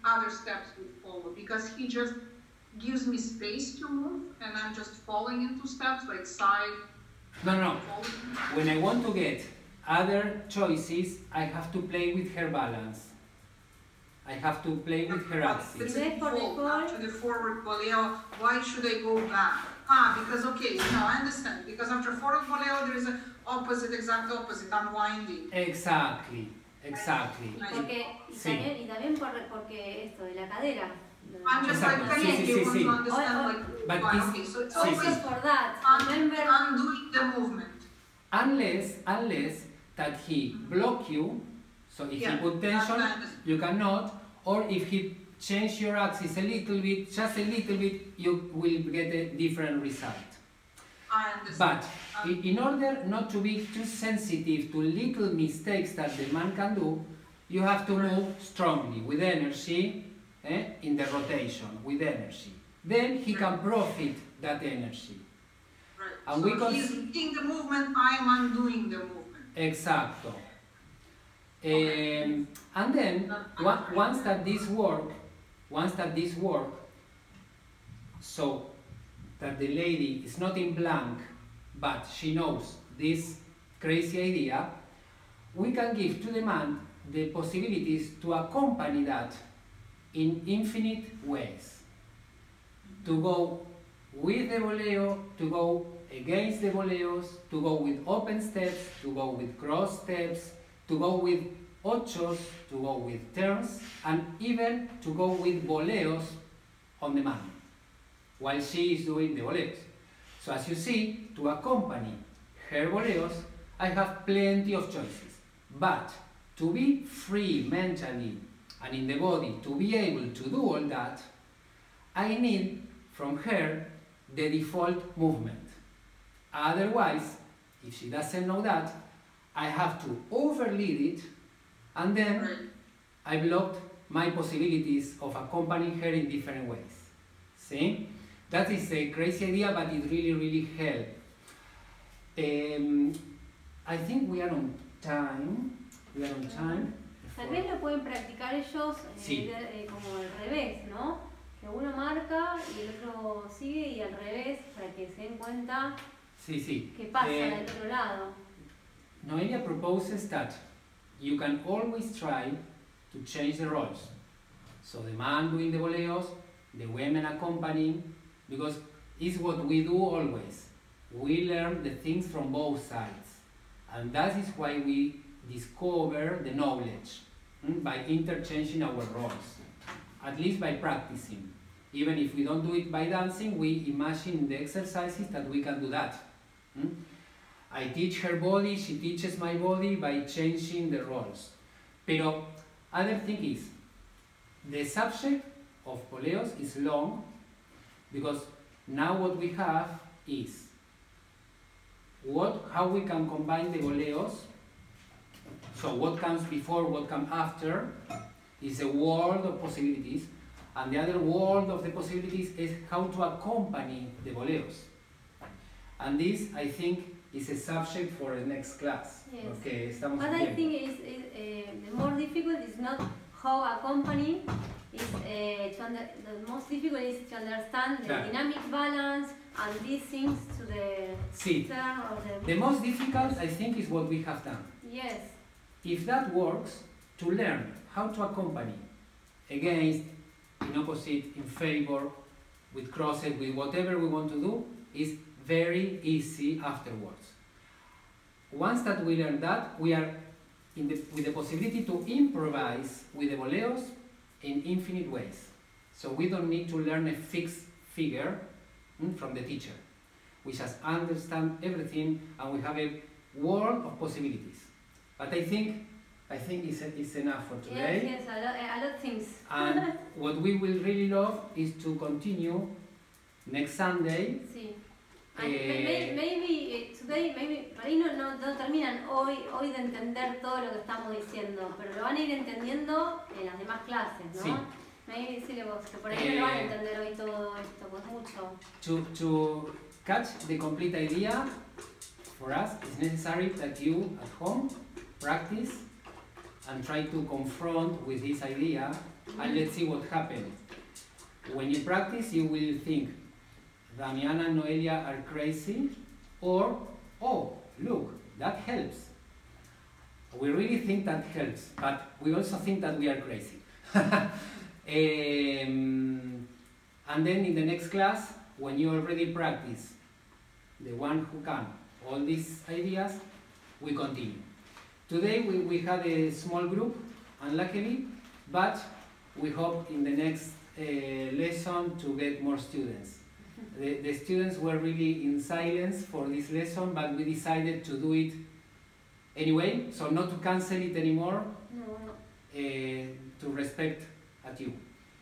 other steps would follow, because he just gives me space to move, and I'm just falling into steps, like side. No, no, no. Falling. When I want to get other choices, I have to play with her balance. I have to play with her axis. It's You a wait for the default fall. after the forward voleo. Why should I go back? Ah, because, okay, no, I understand. Because after forward voleo, there is an opposite, exact opposite, unwinding. Exactly, exactly. Porque, y, Sí. también, y también por, porque esto de la cadera. I'm just like Exactly. Sí, connecting sí, sí, want sí. to understand, Or- or- like, But why. this- Okay, so it's sí, always sí. For that, un- remember, undoing the movement. Unless, unless that he block you, so if Yeah, he put that's tension, what I understand. you cannot, or if he change your axis a little bit, just a little bit, you will get a different result. I understand. But i- in order not to be too sensitive to little mistakes that the man can do, you have to move strongly, with energy, eh, in the rotation, with energy. Then he can profit that energy. Right. and so we cons- he's leading the movement, I am undoing the movement. Exacto. Okay. Um, and then, one, once that this work, once that this work, so that the lady is not in blank, but she knows this crazy idea, we can give to the man the possibilities to accompany that in infinite ways. To go with the voleo, to go against the voleos, to go with open steps, to go with cross steps, to go with ochos, to go with turns, and even to go with voleos on the man, while she is doing the voleos. So as you see, to accompany her voleos, I have plenty of choices. But to be free mentally and in the body, to be able to do all that, I need from her the default movement. Otherwise, if she doesn't know that, I have to overlead it, and then Right. I blocked my possibilities of accompanying her in different ways. See? That is a crazy idea, but it really, really helped. Um, I think we are on time. We are on time. tal vez lo pueden practicar ellos eh, Sí. de- eh, como al revés, ¿no? Que uno marca y el otro sigue y al revés para que se den cuenta Sí, sí. qué pasa Eh, del otro lado. Noelia proposes that you can always try to change the roles. So the man doing the voleos, the women accompanying, because it's what we do always. We learn the things from both sides. And that is why we discover the knowledge, mm, by interchanging our roles, at least by practicing. Even if we don't do it by dancing, we imagine in the exercises that we can do that. mm. I teach her body, she teaches my body by changing the roles. Pero other thing is, the subject of voleos is long, because now what we have is what, how we can combine the voleos. So what comes before, what comes after, is a world of possibilities, and the other world of the possibilities is how to accompany the voleos. And this, I think, is a subject for the next class. Yes. Okay, estamos What en I tiempo. think is, is uh, the more difficult is not how accompany, is uh, to under, the most difficult is to understand the Claro. dynamic balance and these things to the Sí. turn or the, The most difficult, I think, is what we have done. yes, If that works, to learn how to accompany against, in opposite, in favor, with crosses, with whatever we want to do, is very easy afterwards. Once that we learn that, we are in the, with the possibility to improvise with the voleos in infinite ways. So we don't need to learn a fixed figure mm, from the teacher. We just understand everything, and we have a world of possibilities. But I think, I think it's, it's enough for yes, today. yes, a lot, a lot of things. And what we will really love is to continue next Sunday. Sí. And Eh, may- maybe eh, today, maybe, por ahí no, no, no terminan hoy, hoy de entender todo lo que estamos diciendo, pero lo van a ir entendiendo en las demás clases, ¿no? Sí. Maybe decirle vos, que por ahí no lo van a Eh, entender hoy todo esto, pues mucho. To, to catch the complete idea, for us, it's necessary that you at home practice and try to confront with this idea and let's see what happens. When you practice, you will think, Damiana and Noelia are crazy, or, oh, look, that helps. We really think that helps, but we also think that we are crazy. um, and then in the next class, when you already practice, the one who can, all these ideas, we continue. Today we, we had a small group, unluckily, but we hope in the next uh, lesson to get more students. The, the students were really in silence for this lesson, but we decided to do it anyway, so not to cancel it anymore, No, no. eh, to respect at you.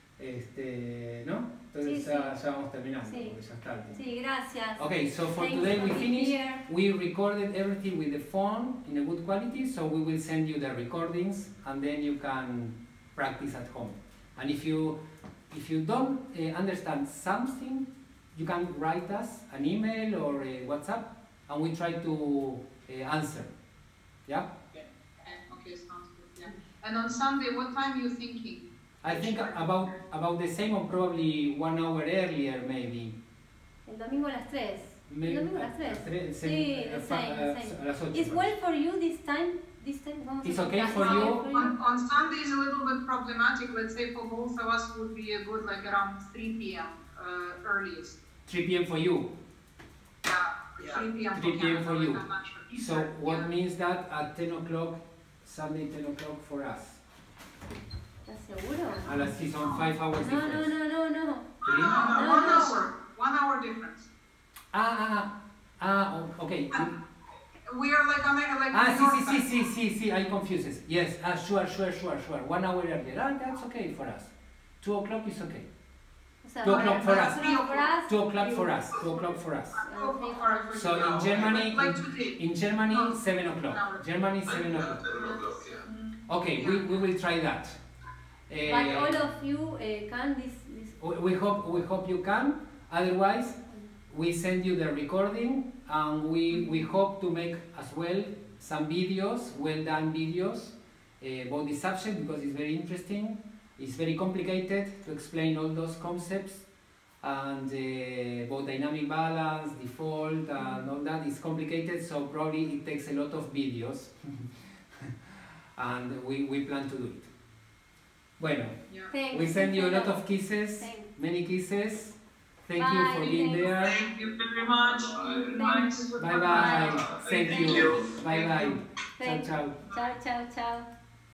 Este, ¿no? Entonces Sí, ya, sí. ya vamos terminando, Sí. porque ya es tarde. Sí, gracias. Okay, so for Thanks today for we being finished. here. We recorded everything with the phone in a good quality, so we will send you the recordings and then you can practice at home. And if you if you don't uh, understand something, you can write us an email or a WhatsApp and we try to uh, answer. Yeah? Okay, sounds good, yeah. And on Sunday, what time are you thinking? I think about about the same or probably one hour earlier maybe. El domingo a las tres. Me- El domingo a las tres. tre- Sí, se- the fa- same, uh, the same. a las ocho. It's well for you this time? This time? Vamos a It's hacer- okay Ah, for it's you? okay for On, on Sunday is a little bit problematic. Let's say for both of us would be a good like around three p m uh, earliest. three p m for you. Yeah, Yeah. three p m three p m for you. I'm not sure. So Eastern, what yeah. means that at ten o'clock, Sunday ten o'clock for us? ¿Estás seguro? A las sí son five hours No, no, difference. no, no, no. No, Three? no, no, No, one no. hour, one hour difference. Ah, ah, ah, oh, okay. We are like America, like Ah, New sí, York sí, sí, time. sí, sí, sí, I confused. Yes, ah, sure, sure, sure, sure. One hour earlier. Ah, that's okay for us. Two o'clock is okay. O sea, Two para- o'clock for para us. three for us. Two o'clock for us. Two o'clock for us. Oh, oh, all right, for So you. in Okay, Germany, like, like today. in Germany, Oh. seven o'clock. Germany, seven o'clock. Okay, we, we will try that. But Eh, all of you uh, can this, this We we hope we hope you can. Otherwise, we send you the recording, and we we hope to make as well some videos, well done videos uh, about the subject because it's very interesting. It's very complicated to explain all those concepts and uh, about dynamic balance, default, and all that is complicated. So probably it takes a lot of videos, and we we plan to do it. Bueno. Yeah. Thanks. We send you a lot Thanks. of kisses, Thanks. many kisses. Thank Bye, you for being thanks. there. Thank you very much. Thanks. Bye bye. Thank Thank you. you. Bye bye. Ciao, Thanks. ciao. Ciao, ciao, ciao.